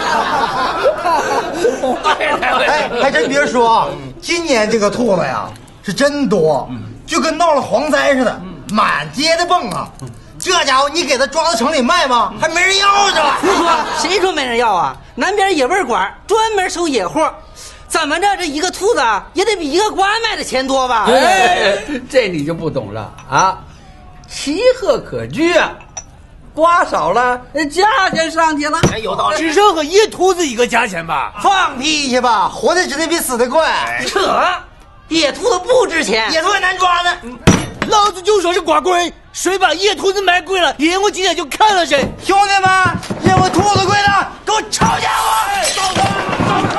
Speaker 15: 还真别说，今年这个兔子呀是真多，就跟闹了蝗灾似的，满街的蹦啊。这家伙你给他抓到城里卖吗？还没人要着。
Speaker 11: 胡说，谁说没人要啊？南边野味馆专门收野货，怎么着这一个兔子也得比一个瓜卖的钱多吧？
Speaker 17: 这你就不懂了啊，奇货可居啊。瓜少了，价钱上去了。
Speaker 2: 有道理，
Speaker 14: 至少和野兔子一个价钱吧？
Speaker 15: 放屁去吧，活的指定比死的快。
Speaker 11: 扯，野兔子不值钱，
Speaker 15: 野兔也难抓的。
Speaker 14: 老子就说是瓜贵，谁把野兔子卖贵了，爷我今天就砍了谁！
Speaker 15: 兄弟们，认为兔子贵的，给我抄家伙！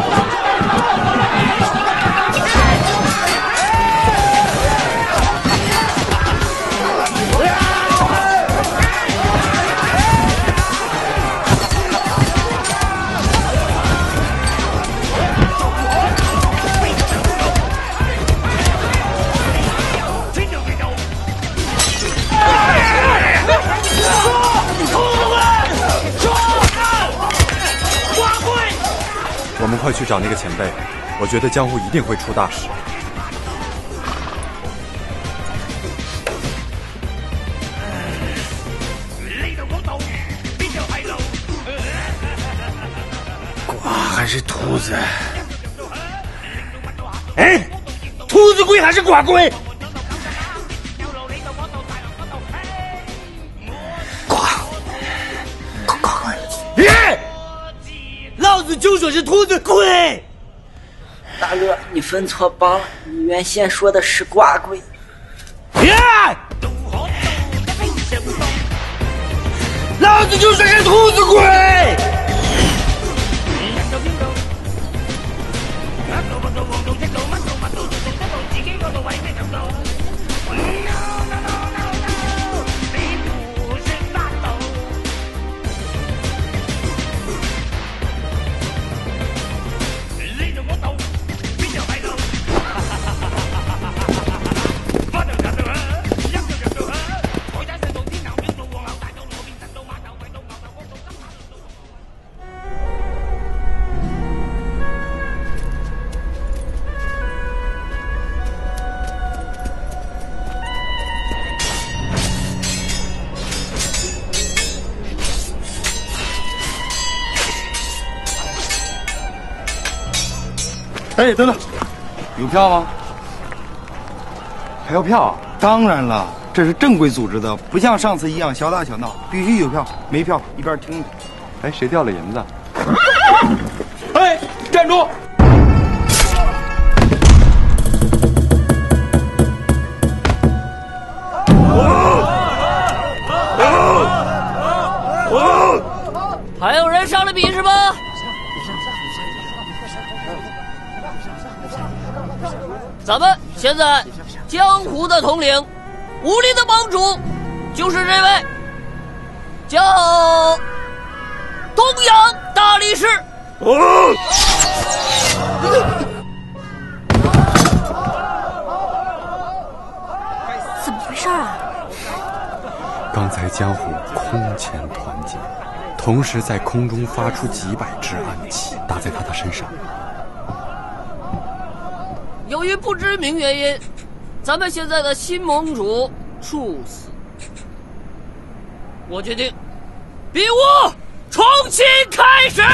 Speaker 8: 我们快去找那个前辈，我觉得江湖一定会出大事。
Speaker 14: 瓜还是兔子？兔子贵还是瓜贵？瓜贵。老子就说是兔子贵。
Speaker 18: 大哥，你分错榜了，你原先说的是瓜贵。
Speaker 14: 老子就说是兔子贵。
Speaker 8: 哎，等等，有票吗？还要票？当然了，这是正规组织的，不像上次一样小打小闹，必须有票，没票一边听着。哎，谁掉了银子？
Speaker 14: 哎，站住！
Speaker 19: 还有人上来比试吗？咱们现在江湖的统领武林的盟主就是这位叫东阳大力士。
Speaker 1: 怎么回事啊？
Speaker 3: 刚才江湖空前团结，同时在空中发出几百支暗器，打在他的身上。
Speaker 19: 由于不知名原因，咱们现在的新盟主处死。我决定，比武重新开始。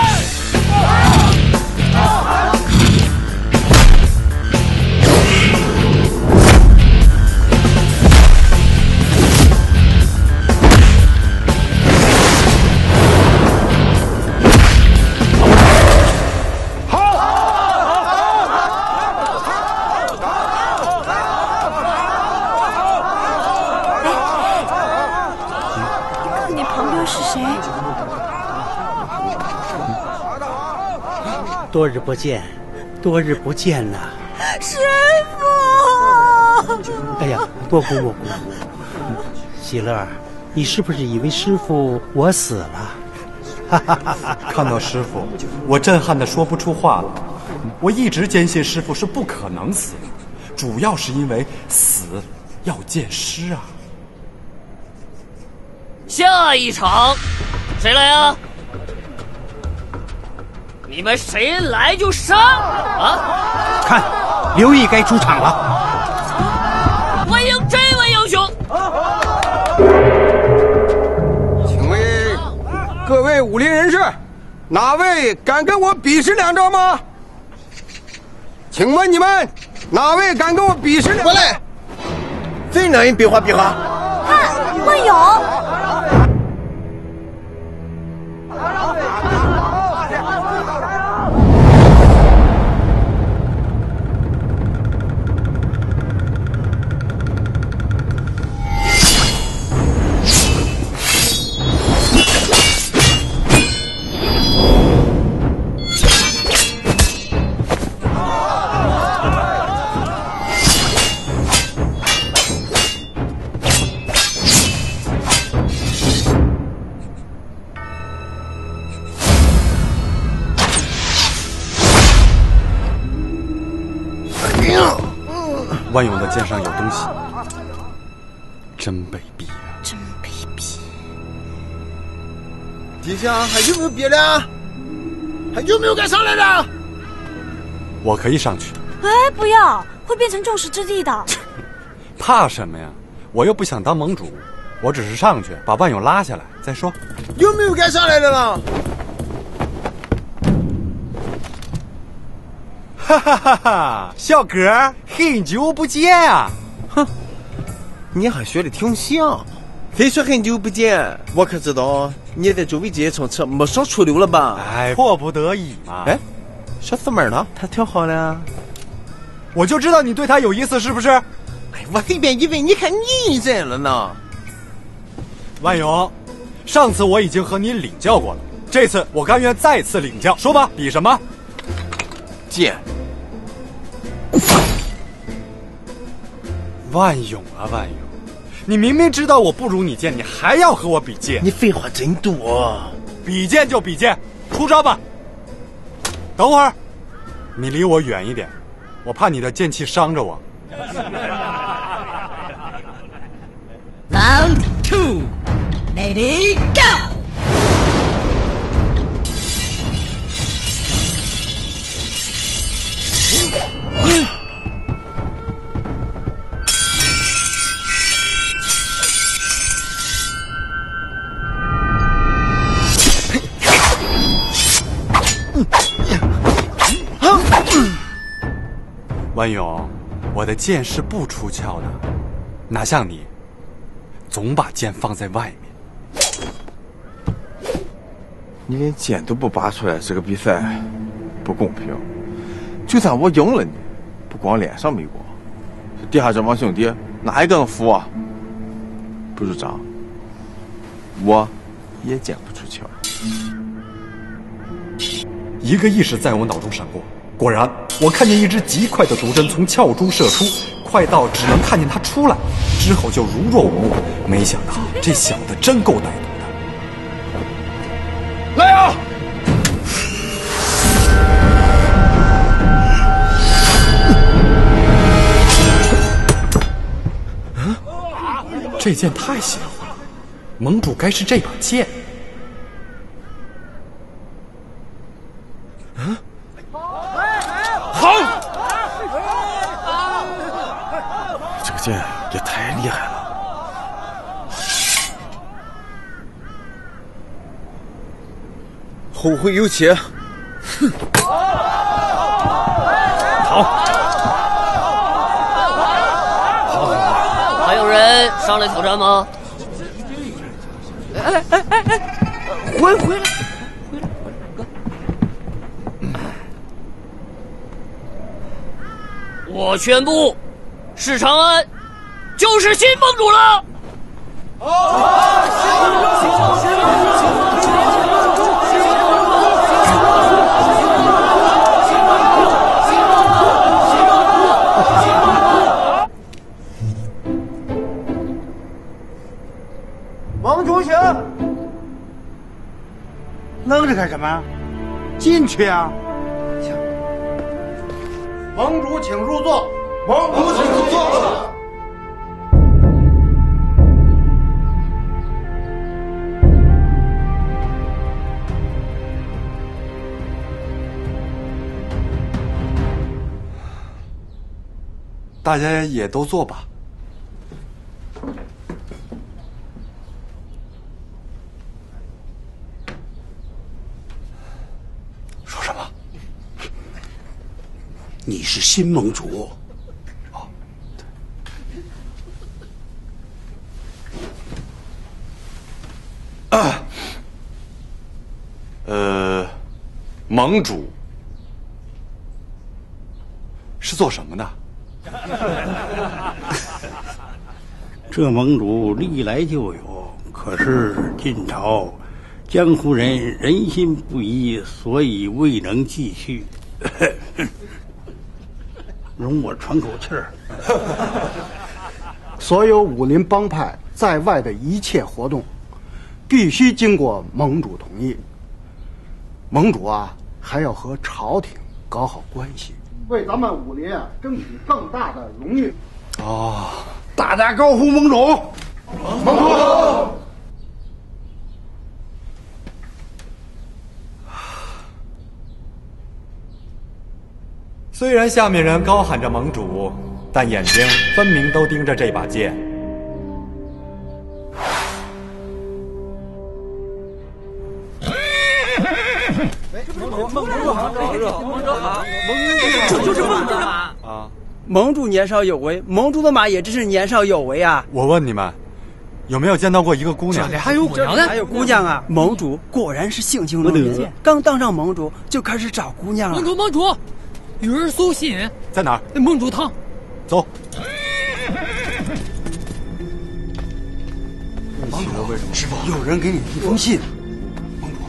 Speaker 11: 多日不见，多日不见呐！
Speaker 1: 师傅！
Speaker 11: 哎呀，莫哭莫哭！喜乐，你是不是以为师傅我死了？
Speaker 3: 看到师傅，我震撼的说不出话了。我一直坚信师傅是不可能死的，主要是因为死要见尸啊。
Speaker 19: 下一场，谁来啊？你们谁来就上啊！
Speaker 11: 看，刘毅该出场了。
Speaker 19: 欢迎这位英雄。
Speaker 20: 请问各位武林人士，哪位敢跟我比试两招吗？请问你们哪位敢跟我比试两招？
Speaker 7: 过来，再让人比划比划。
Speaker 1: 看，万勇。
Speaker 3: 万勇的剑上有东西，真卑鄙啊！
Speaker 1: 真卑鄙！
Speaker 7: 底下还有没有别的？还有没有敢上来的？
Speaker 3: 我可以上去。
Speaker 1: 哎，不要，会变成众矢之的的。
Speaker 3: 怕什么呀？我又不想当盟主，我只是上去把万勇拉下来再说。
Speaker 7: 有没有敢上来的了？
Speaker 3: 哈哈哈哈！小哥，很久不见啊！
Speaker 7: 哼，你还学的挺像。非说很久不见，我可知道你在周围街上车没少出溜了吧？
Speaker 3: 哎，迫不得已嘛。
Speaker 7: 哎，小四妹呢？她挺好的。
Speaker 3: 我就知道你对她有意思，是不是？
Speaker 7: 哎，我随便以为你看你人了呢。
Speaker 3: 万勇，上次我已经和你领教过了，这次我甘愿再次领教。说吧，比什么？
Speaker 7: 剑。
Speaker 3: 万勇啊，万勇，你明明知道我不如你剑，你还要和我比剑？
Speaker 7: 你废话真多。
Speaker 3: 比剑就比剑，出招吧。等会儿，你离我远一点，我怕你的剑气伤着我。
Speaker 14: Round 2, Lady Go！
Speaker 3: 万勇，我的剑是不出鞘的，哪像你，总把剑放在外面。
Speaker 7: 你连剑都不拔出来，这个比赛不公平。就算我赢了你，不光脸上没光，底下这帮兄弟哪一个能服啊？不如这样，我也剑不出鞘。
Speaker 3: 一个意识在我脑中闪过，果然，我看见一支极快的毒针从鞘中射出， 快到只能看见他出来，之后就如若无物。没想到这小子真够歹毒的。
Speaker 20: 来呀！
Speaker 3: 这剑太邪乎了，盟主该是这把剑。
Speaker 20: 好！
Speaker 7: 这个剑也太厉害了。后会有期。哼！
Speaker 19: 好。还有人上来挑战吗？哎，回来！我宣布，史长安就是新盟主了。
Speaker 11: 盟主请。愣着干什么？进去啊！盟主请入座。盟主请入座。
Speaker 3: 大家也都坐吧。说什么？
Speaker 11: 你是新盟主。
Speaker 3: 盟主是做什么的？
Speaker 11: 这盟主历来就有，可是晋朝江湖人人心不一，所以未能继续。容我喘口气儿。所有武林帮派在外的一切活动，必须经过盟主同意。盟主啊，还要和朝廷搞好关系，为咱们武林啊争取更大的荣誉。
Speaker 3: 哦，
Speaker 11: 大家高呼盟主！盟主！
Speaker 3: 虽然下面人高喊着盟主，但眼睛分明都盯着这把剑。
Speaker 21: 这就是盟主的马啊！盟主年少有为，盟主的马也真是年少有为啊！
Speaker 3: 我问你们，有没有见到过一个姑娘？
Speaker 21: 这里还有姑娘呢？还有姑娘啊！盟主果然是性情浓烈，刚当上盟主就开始找姑娘了。
Speaker 22: 盟主，有人送信，
Speaker 3: 在哪儿？
Speaker 22: 盟主堂。
Speaker 3: 走。
Speaker 11: 盟主，为什么？师傅，有人给你一封信。盟主。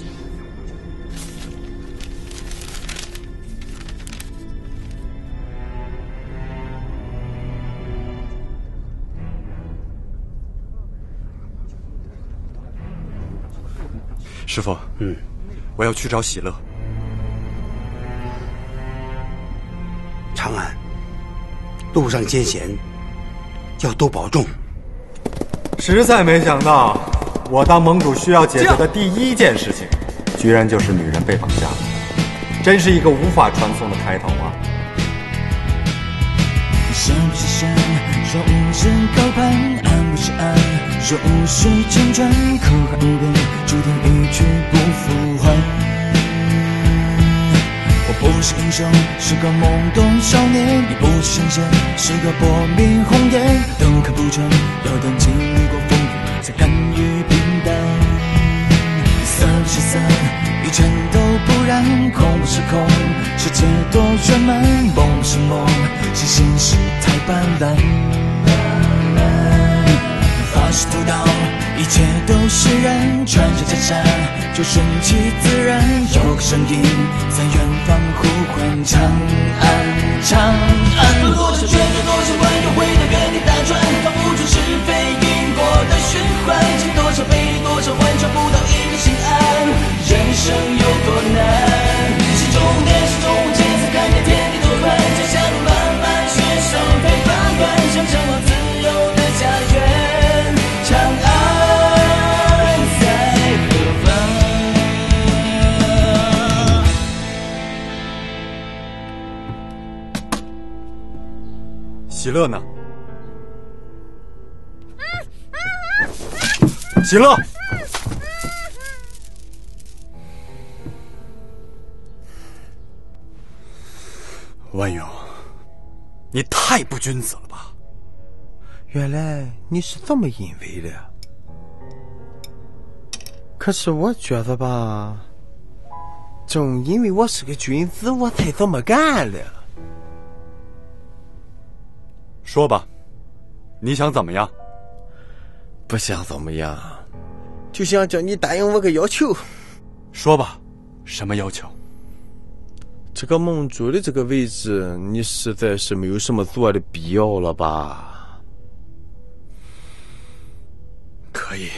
Speaker 3: 师傅，我要去找喜乐。
Speaker 11: 长安，路上艰险，要多保重。
Speaker 3: 实在没想到，我当盟主需要解决的第一件事情，居然就是女人被绑架了，真是一个无法传颂的开头啊！
Speaker 5: 是不是神？说无是高攀，安不是安？说无是辗转，口海无边，注定一去不复还。我不是英雄，是个懵懂少年；你不是神仙，是个薄命红颜。都看不穿，要等经历过风雨，才甘于平淡。色不是色，一尘都不染；空不是空，世界多圆满。梦不是梦，是现实太斑斓。发誓屠刀，一切都释然。穿上袈裟，就顺其自然。有个声音在远方呼唤：长安，长安。多少圈，多少
Speaker 3: 喜乐呢？喜乐，万勇，你太不君子了吧？
Speaker 7: 原来你是这么认为的。可是我觉得吧，正因为我是个君子，我才这么干了。
Speaker 3: 说吧，你想怎么样？
Speaker 7: 不想怎么样，就想叫你答应我个要求。
Speaker 3: 说吧，什么要求？
Speaker 7: 这个盟主的这个位置，你实在是没有什么做的必要了吧？
Speaker 3: 可以。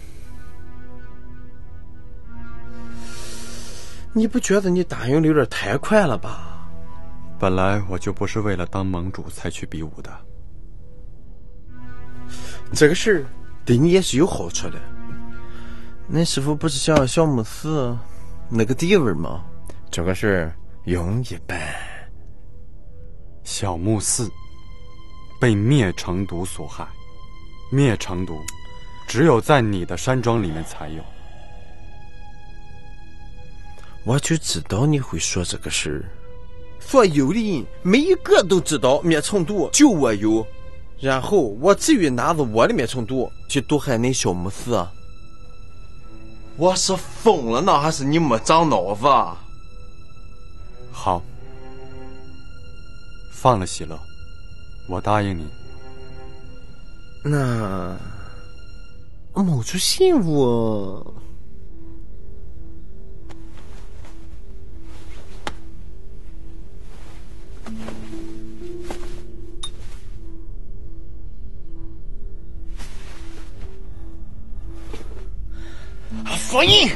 Speaker 7: 你不觉得你答应的有点太快了吧？
Speaker 3: 本来我就不是为了当盟主才去比武的。
Speaker 7: 这个事儿对你也是有好处的。恁师傅不是想要小木寺那个地位吗？这个事儿容易办。
Speaker 3: 小木寺被灭城毒所害，灭城毒只有在你的山庄里面才有。
Speaker 7: 我就知道你会说这个事儿。所有的人每一个都知道灭城毒就我有，然后我至于拿着我的灭城毒去毒害那小木寺，我是疯了呢，还是你没长脑子？
Speaker 3: 好，放了喜乐，我答应你。
Speaker 7: 那某处信我。佛印，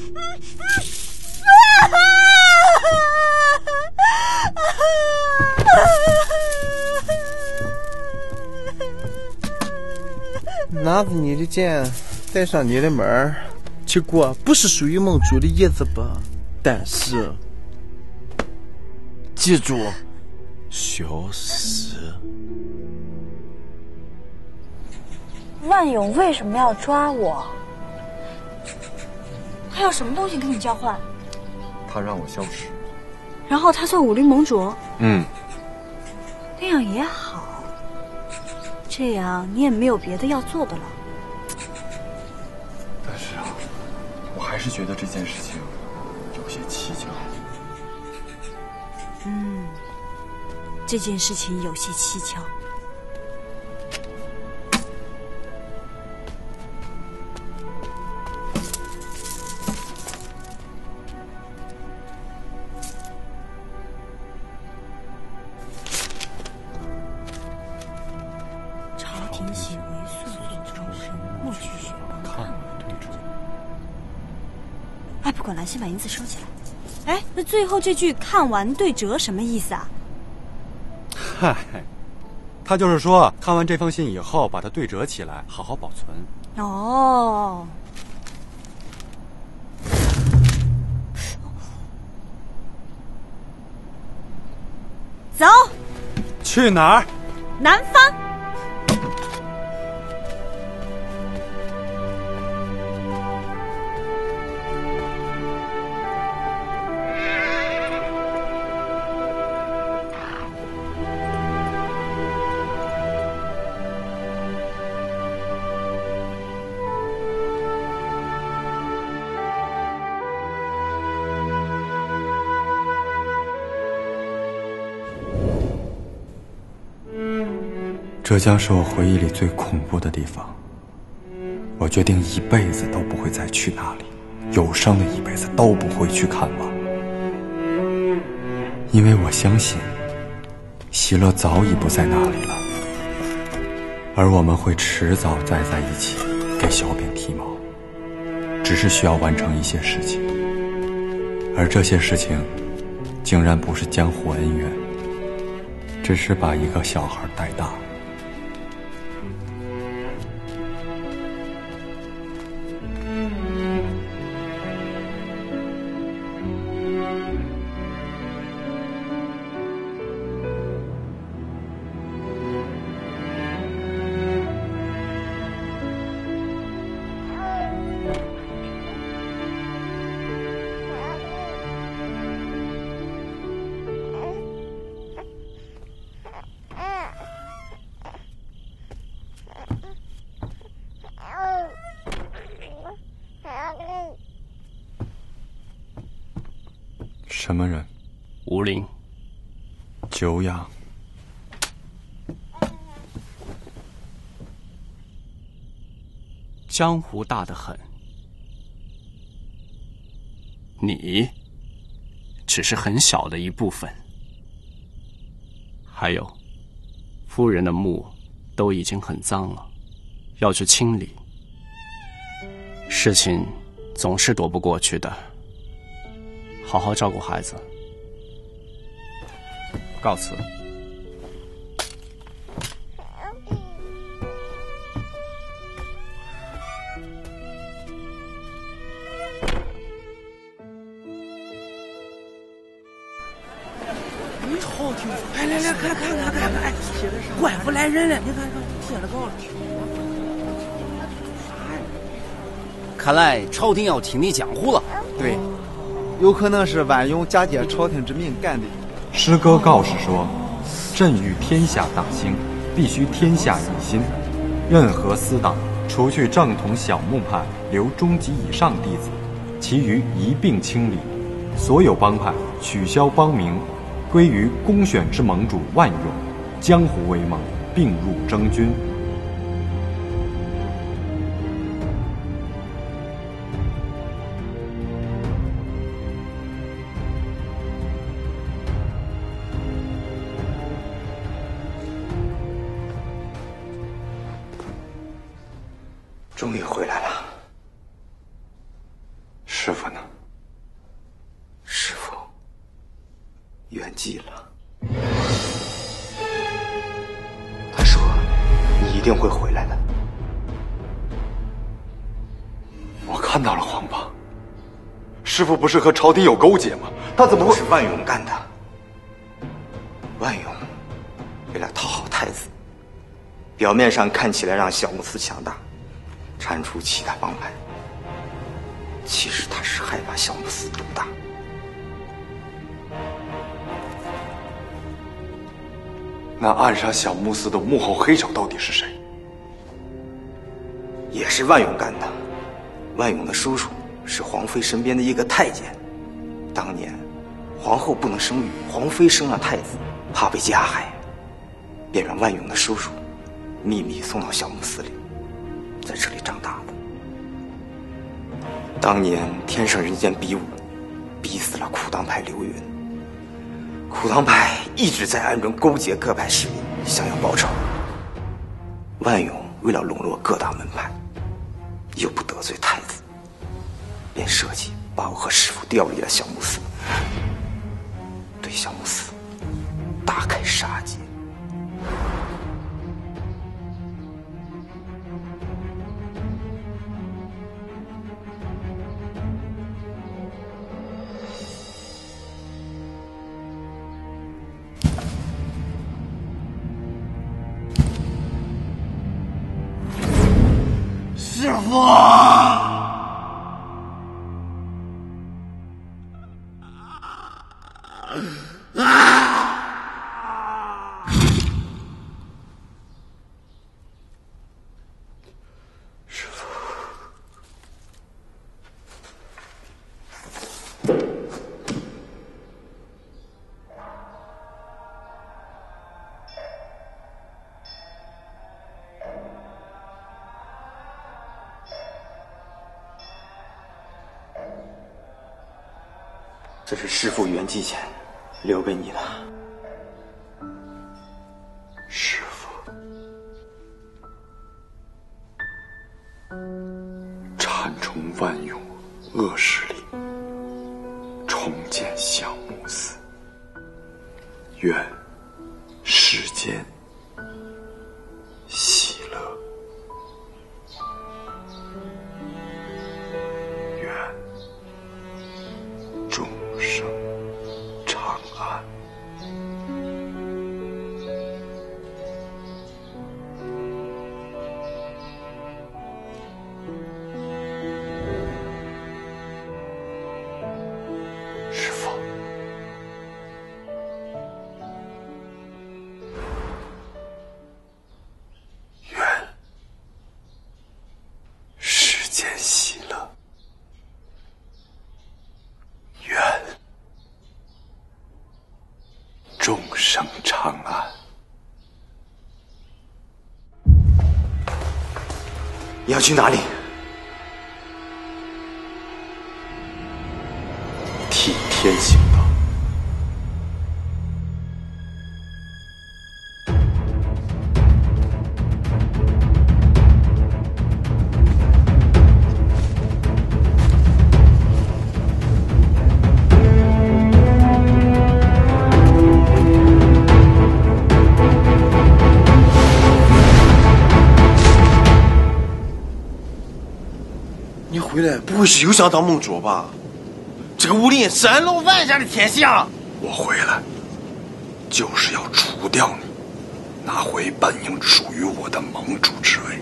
Speaker 7: 拿着你的剑，带上你的门儿，去过不是属于盟主的日子吧？但是记住，消失。
Speaker 1: 万勇为什么要抓我？他要什么东西跟你交换？
Speaker 4: 他让我消失。
Speaker 1: 然后他做武林盟主？
Speaker 7: 那
Speaker 1: 样也好，这样你也没有别的要做的了。
Speaker 4: 但是啊，我还是觉得这件事情有些蹊跷。
Speaker 1: 这件事情有些蹊跷。哎，不管了，先把银子收起来。哎，那最后这句“看完对折”什么意思啊？
Speaker 3: 嗨，他就是说，看完这封信以后，把它对折起来，好好保存。
Speaker 1: 哦。走。
Speaker 3: 去哪儿？
Speaker 1: 南方。
Speaker 3: 这将是我回忆里最恐怖的地方。我决定一辈子都不会再去那里，有生的一辈子都不会去看望，因为我相信喜乐早已不在那里了，而我们会迟早再在一起给小扁剃毛，只是需要完成一些事情，而这些事情竟然不是江湖恩怨，只是把一个小孩带大。 什么人？
Speaker 6: 吴林。
Speaker 3: 久仰。
Speaker 6: 江湖大得很，你只是很小的一部分。还有，夫人的墓都已经很脏了，要去清理。事情总是躲不过去的，好好照顾孩子。告辞。
Speaker 2: 好听，来，看，官府来人了，你看，贴了告了。
Speaker 14: 看来朝廷要听你讲胡了。
Speaker 8: 对，有可能是万永假借朝廷之命干的。
Speaker 3: 诗歌告示说，朕欲天下大兴，必须天下一心。任何私党，除去正统小木派留中级以上弟子，其余一并清理。所有帮派取消帮名，归于公选之盟主万永，江湖为盟，并入征军。
Speaker 12: 终于回来了。
Speaker 4: 师傅呢？
Speaker 12: 师傅圆寂了。他说你一定会回来的。
Speaker 4: 我看到了黄榜，师傅不是和朝廷有勾结吗？他怎么会？
Speaker 12: 是万永干的。万永为了讨好太子，表面上看起来让小木寺强大，铲除其他帮派，其实他是害怕小木寺独大。
Speaker 4: 那暗杀小木寺的幕后黑手到底是谁？
Speaker 12: 也是万永干的。万永的叔叔是皇妃身边的一个太监，当年皇后不能生育，皇妃生了太子，怕被加害，便让万永的叔叔秘密送到小木寺里，在这里长大的。当年天上人间比武，逼死了苦当派刘云。苦当派一直在暗中勾结各派势力，想要报仇。万永为了笼络各大门派，又不得罪太子，便设计把我和师父调离了小木寺，对小木寺大开杀戒。
Speaker 2: 师傅，
Speaker 12: 这是师父圆寂前留给你的。
Speaker 4: 师父，铲除万永恶势力，重建小木寺，愿世间喜乐，愿众生长安。师父，愿世间喜乐，愿生长安。
Speaker 12: 你要去哪里？
Speaker 4: 替天行道。
Speaker 7: 你回来不会是又想当盟主吧？这个武林山老万家的天下。
Speaker 4: 我回来就是要除掉你，拿回本应属于我的盟主之位。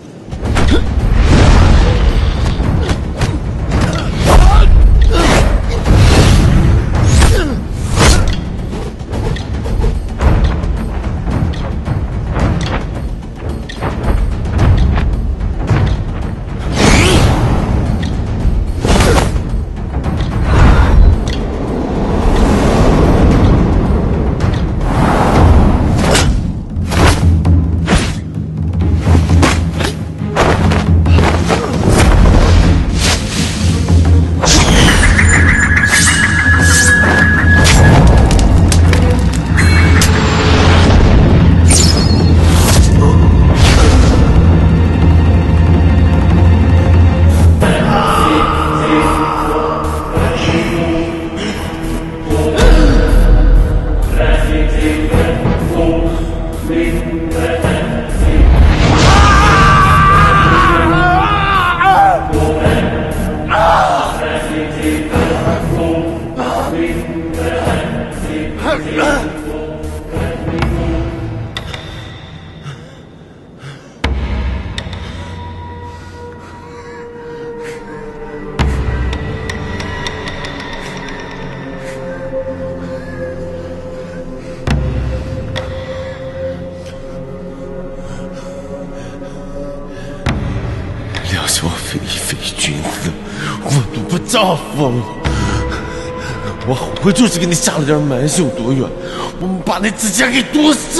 Speaker 7: 梁小飞非君子，我都不丈夫。我后悔就是给你下了点蛮性毒药，我们把那之前给毒死。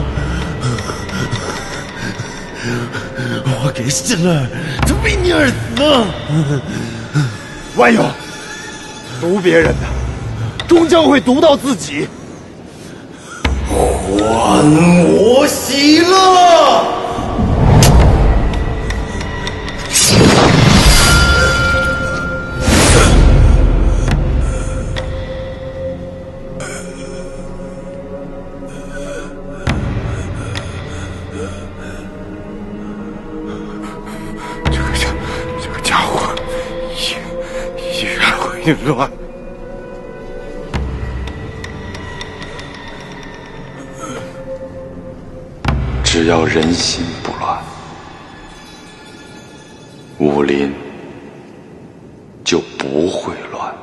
Speaker 7: 我该死了，他为你而死。
Speaker 3: 万勇，毒别人的，终将会毒到自己。
Speaker 7: 还我喜乐！
Speaker 4: 这个家伙依然会乱。只要人心不乱，武林就不会乱。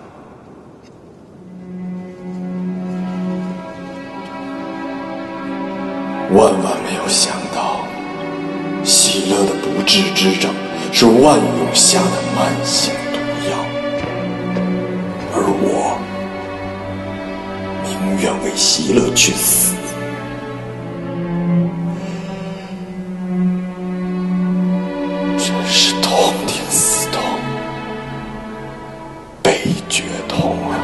Speaker 4: 万万没有想到，喜乐的不治之症是万勇下的慢性毒药，而我宁愿为喜乐去死。真是痛定思痛，倍觉痛啊！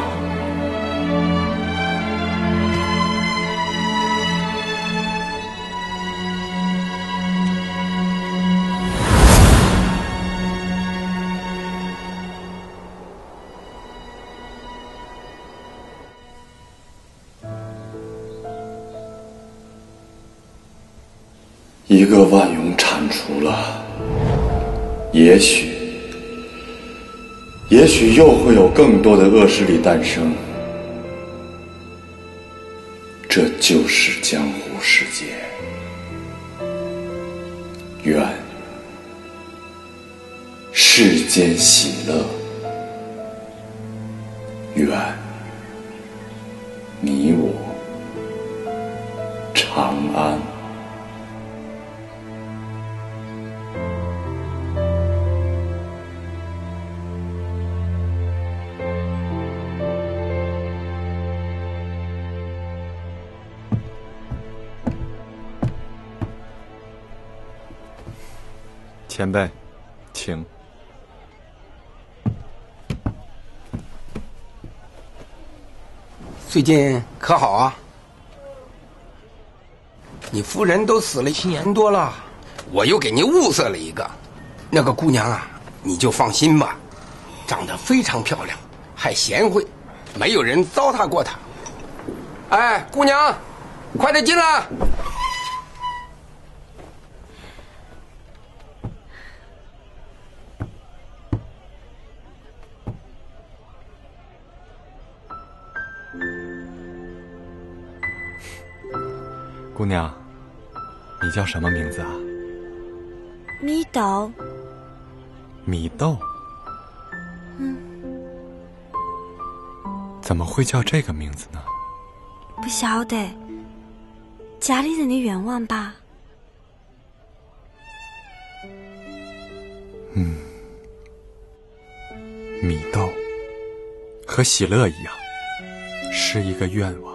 Speaker 4: 一个万勇铲除了，也许又会有更多的恶势力诞生。这就是江湖世界。愿世间喜乐，愿你我长安。
Speaker 3: 前辈，请。
Speaker 20: 最近可好啊？你夫人都死了7年多了，我又给你物色了一个。那个姑娘啊，你就放心吧，长得非常漂亮，还贤惠，没有人糟蹋过她。哎，姑娘，快点进来。
Speaker 3: 姑娘，你叫什么名字啊？
Speaker 1: 米豆。
Speaker 3: 米豆？怎么会叫这个名字呢？
Speaker 1: 不晓得，家里人的愿望吧。
Speaker 3: 米豆和喜乐一样，是一个愿望。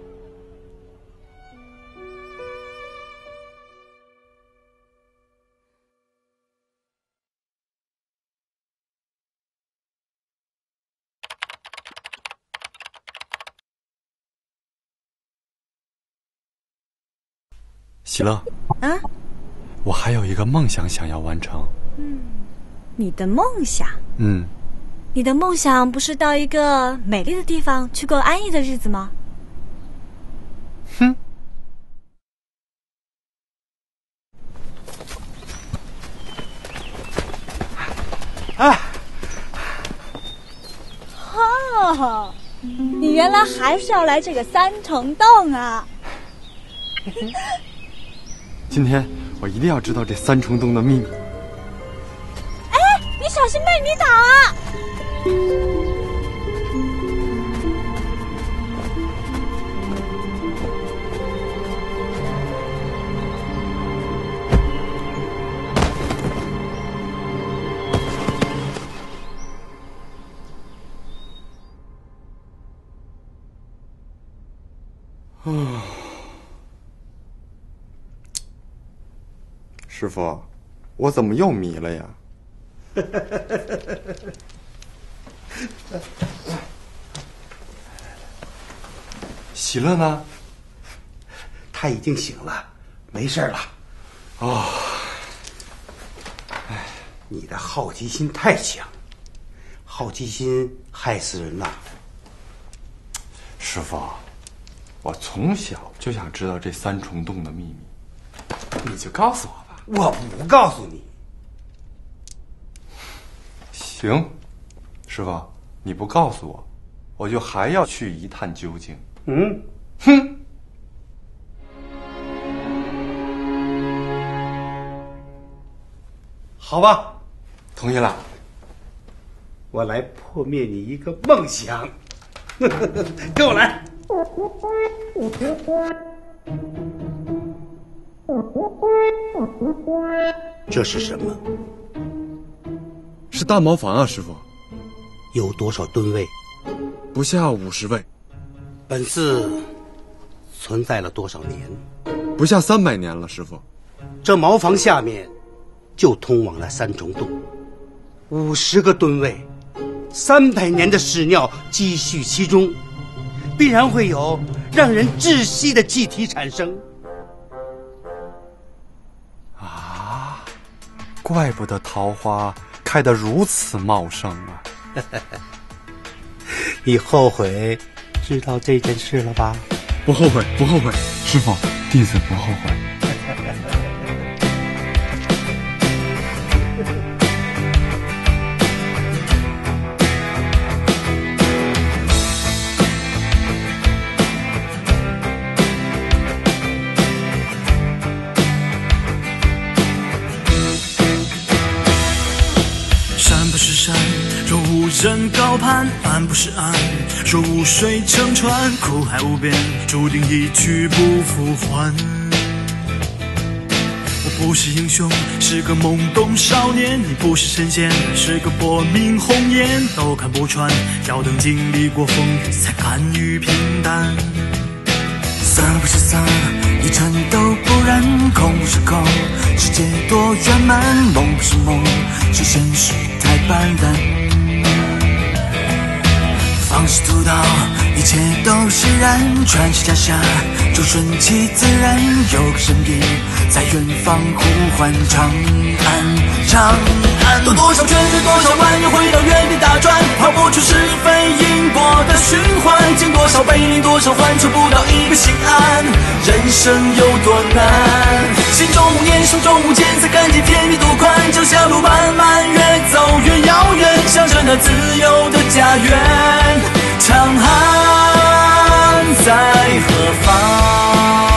Speaker 3: 喜乐，我还有一个梦想想要完成。
Speaker 1: 你的梦想？你的梦想不是到一个美丽的地方去过安逸的日子吗？
Speaker 3: 哼！
Speaker 1: 哦，你原来还是要来这个三重洞啊！
Speaker 3: 今天我一定要知道这三重洞的秘密。
Speaker 1: 哎，你小心被迷倒啊！
Speaker 3: 师傅，我怎么又迷了呀？喜乐呢？
Speaker 11: 他已经醒了，没事了。
Speaker 3: 哦，
Speaker 11: 你的好奇心太强，好奇心害死人呐！
Speaker 3: 师傅，我从小就想知道这三重洞的秘密，你就告诉我吧。
Speaker 11: 我不告诉你。
Speaker 3: 行，师傅，你不告诉我，我就还要去一探究竟。哼！
Speaker 11: 好吧，
Speaker 3: 同意了。
Speaker 11: 我来破灭你一个梦想。跟我来。这是什么？
Speaker 3: 是大茅房啊，师傅。
Speaker 11: 有多少吨位？
Speaker 3: 不下50位。
Speaker 11: 本寺存在了多少年？
Speaker 3: 不下300年了，师傅。
Speaker 11: 这茅房下面就通往了三重洞，50个吨位，300年的屎尿积蓄其中，必然会有让人窒息的气体产生。
Speaker 3: 怪不得桃花开得如此茂盛啊！
Speaker 11: 你后悔知道这件事了吧？
Speaker 3: 不后悔，不后悔，师傅，弟子不后悔。
Speaker 9: 若无人高攀，岸不是岸；若无水乘船，苦海无边，注定一去不复还。我不是英雄，是个懵懂少年；你不是神仙，是个薄命红颜。都看不穿，要等经历过风雨，才甘于平淡。散不是散，一尘都不染；空不是空，世界多圆满，梦不是梦，是现实太斑斓。放肆屠刀，一切都释然，传世家下就顺其自然。有个声音在远方呼唤长安，长安。多少圈圈，多少弯，又回到原地打转，跑不出是非因果的循环。经多少悲悯，多少欢，求不到一个心安。人生有多难？心中无念，手中无剑，才看见天地多宽。这条路漫漫，越走越遥远，向着那自由的家园。长安在何方？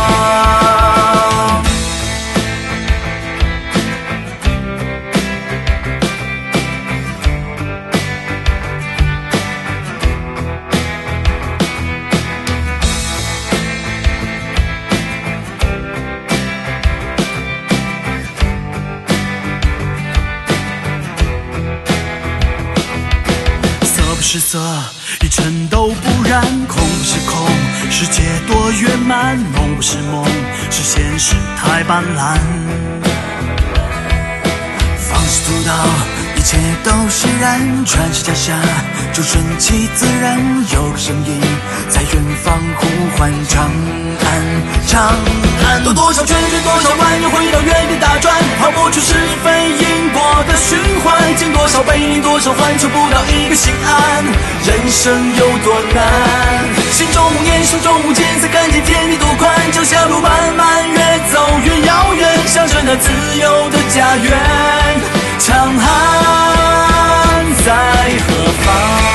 Speaker 9: 是色，一尘都不染，空不是空，世界多圆满，梦不是梦，是现实太斑斓。放肆屠刀，一切都释然，传世家下就顺其自然。有个声音在远方呼唤长安，长安。多少圈圈，多少弯，又回到原地打转，跑不出是非因果的循环。经多少悲悯，多少欢，求不到一个心安。人生有多难？心中无念，手中无剑，才看见天地多宽。这条路漫漫，越走越遥远，向着那自由的家园。长安在何方？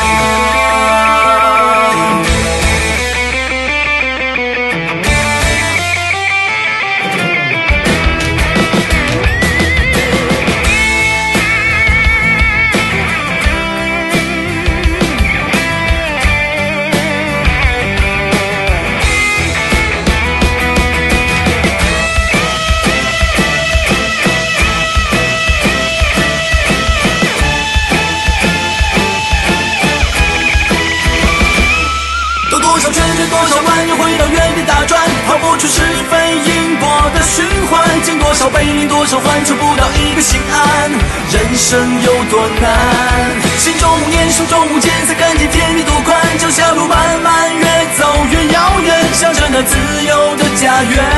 Speaker 9: 多少弯，又回到原地打转，跑不出是非因果的循环。经多少悲悯，多少欢，求不到一个心安。人生有多难？心中无念，手中无剑，才看见天地多宽。这条路漫漫，越走越遥远，向着那自由的家园。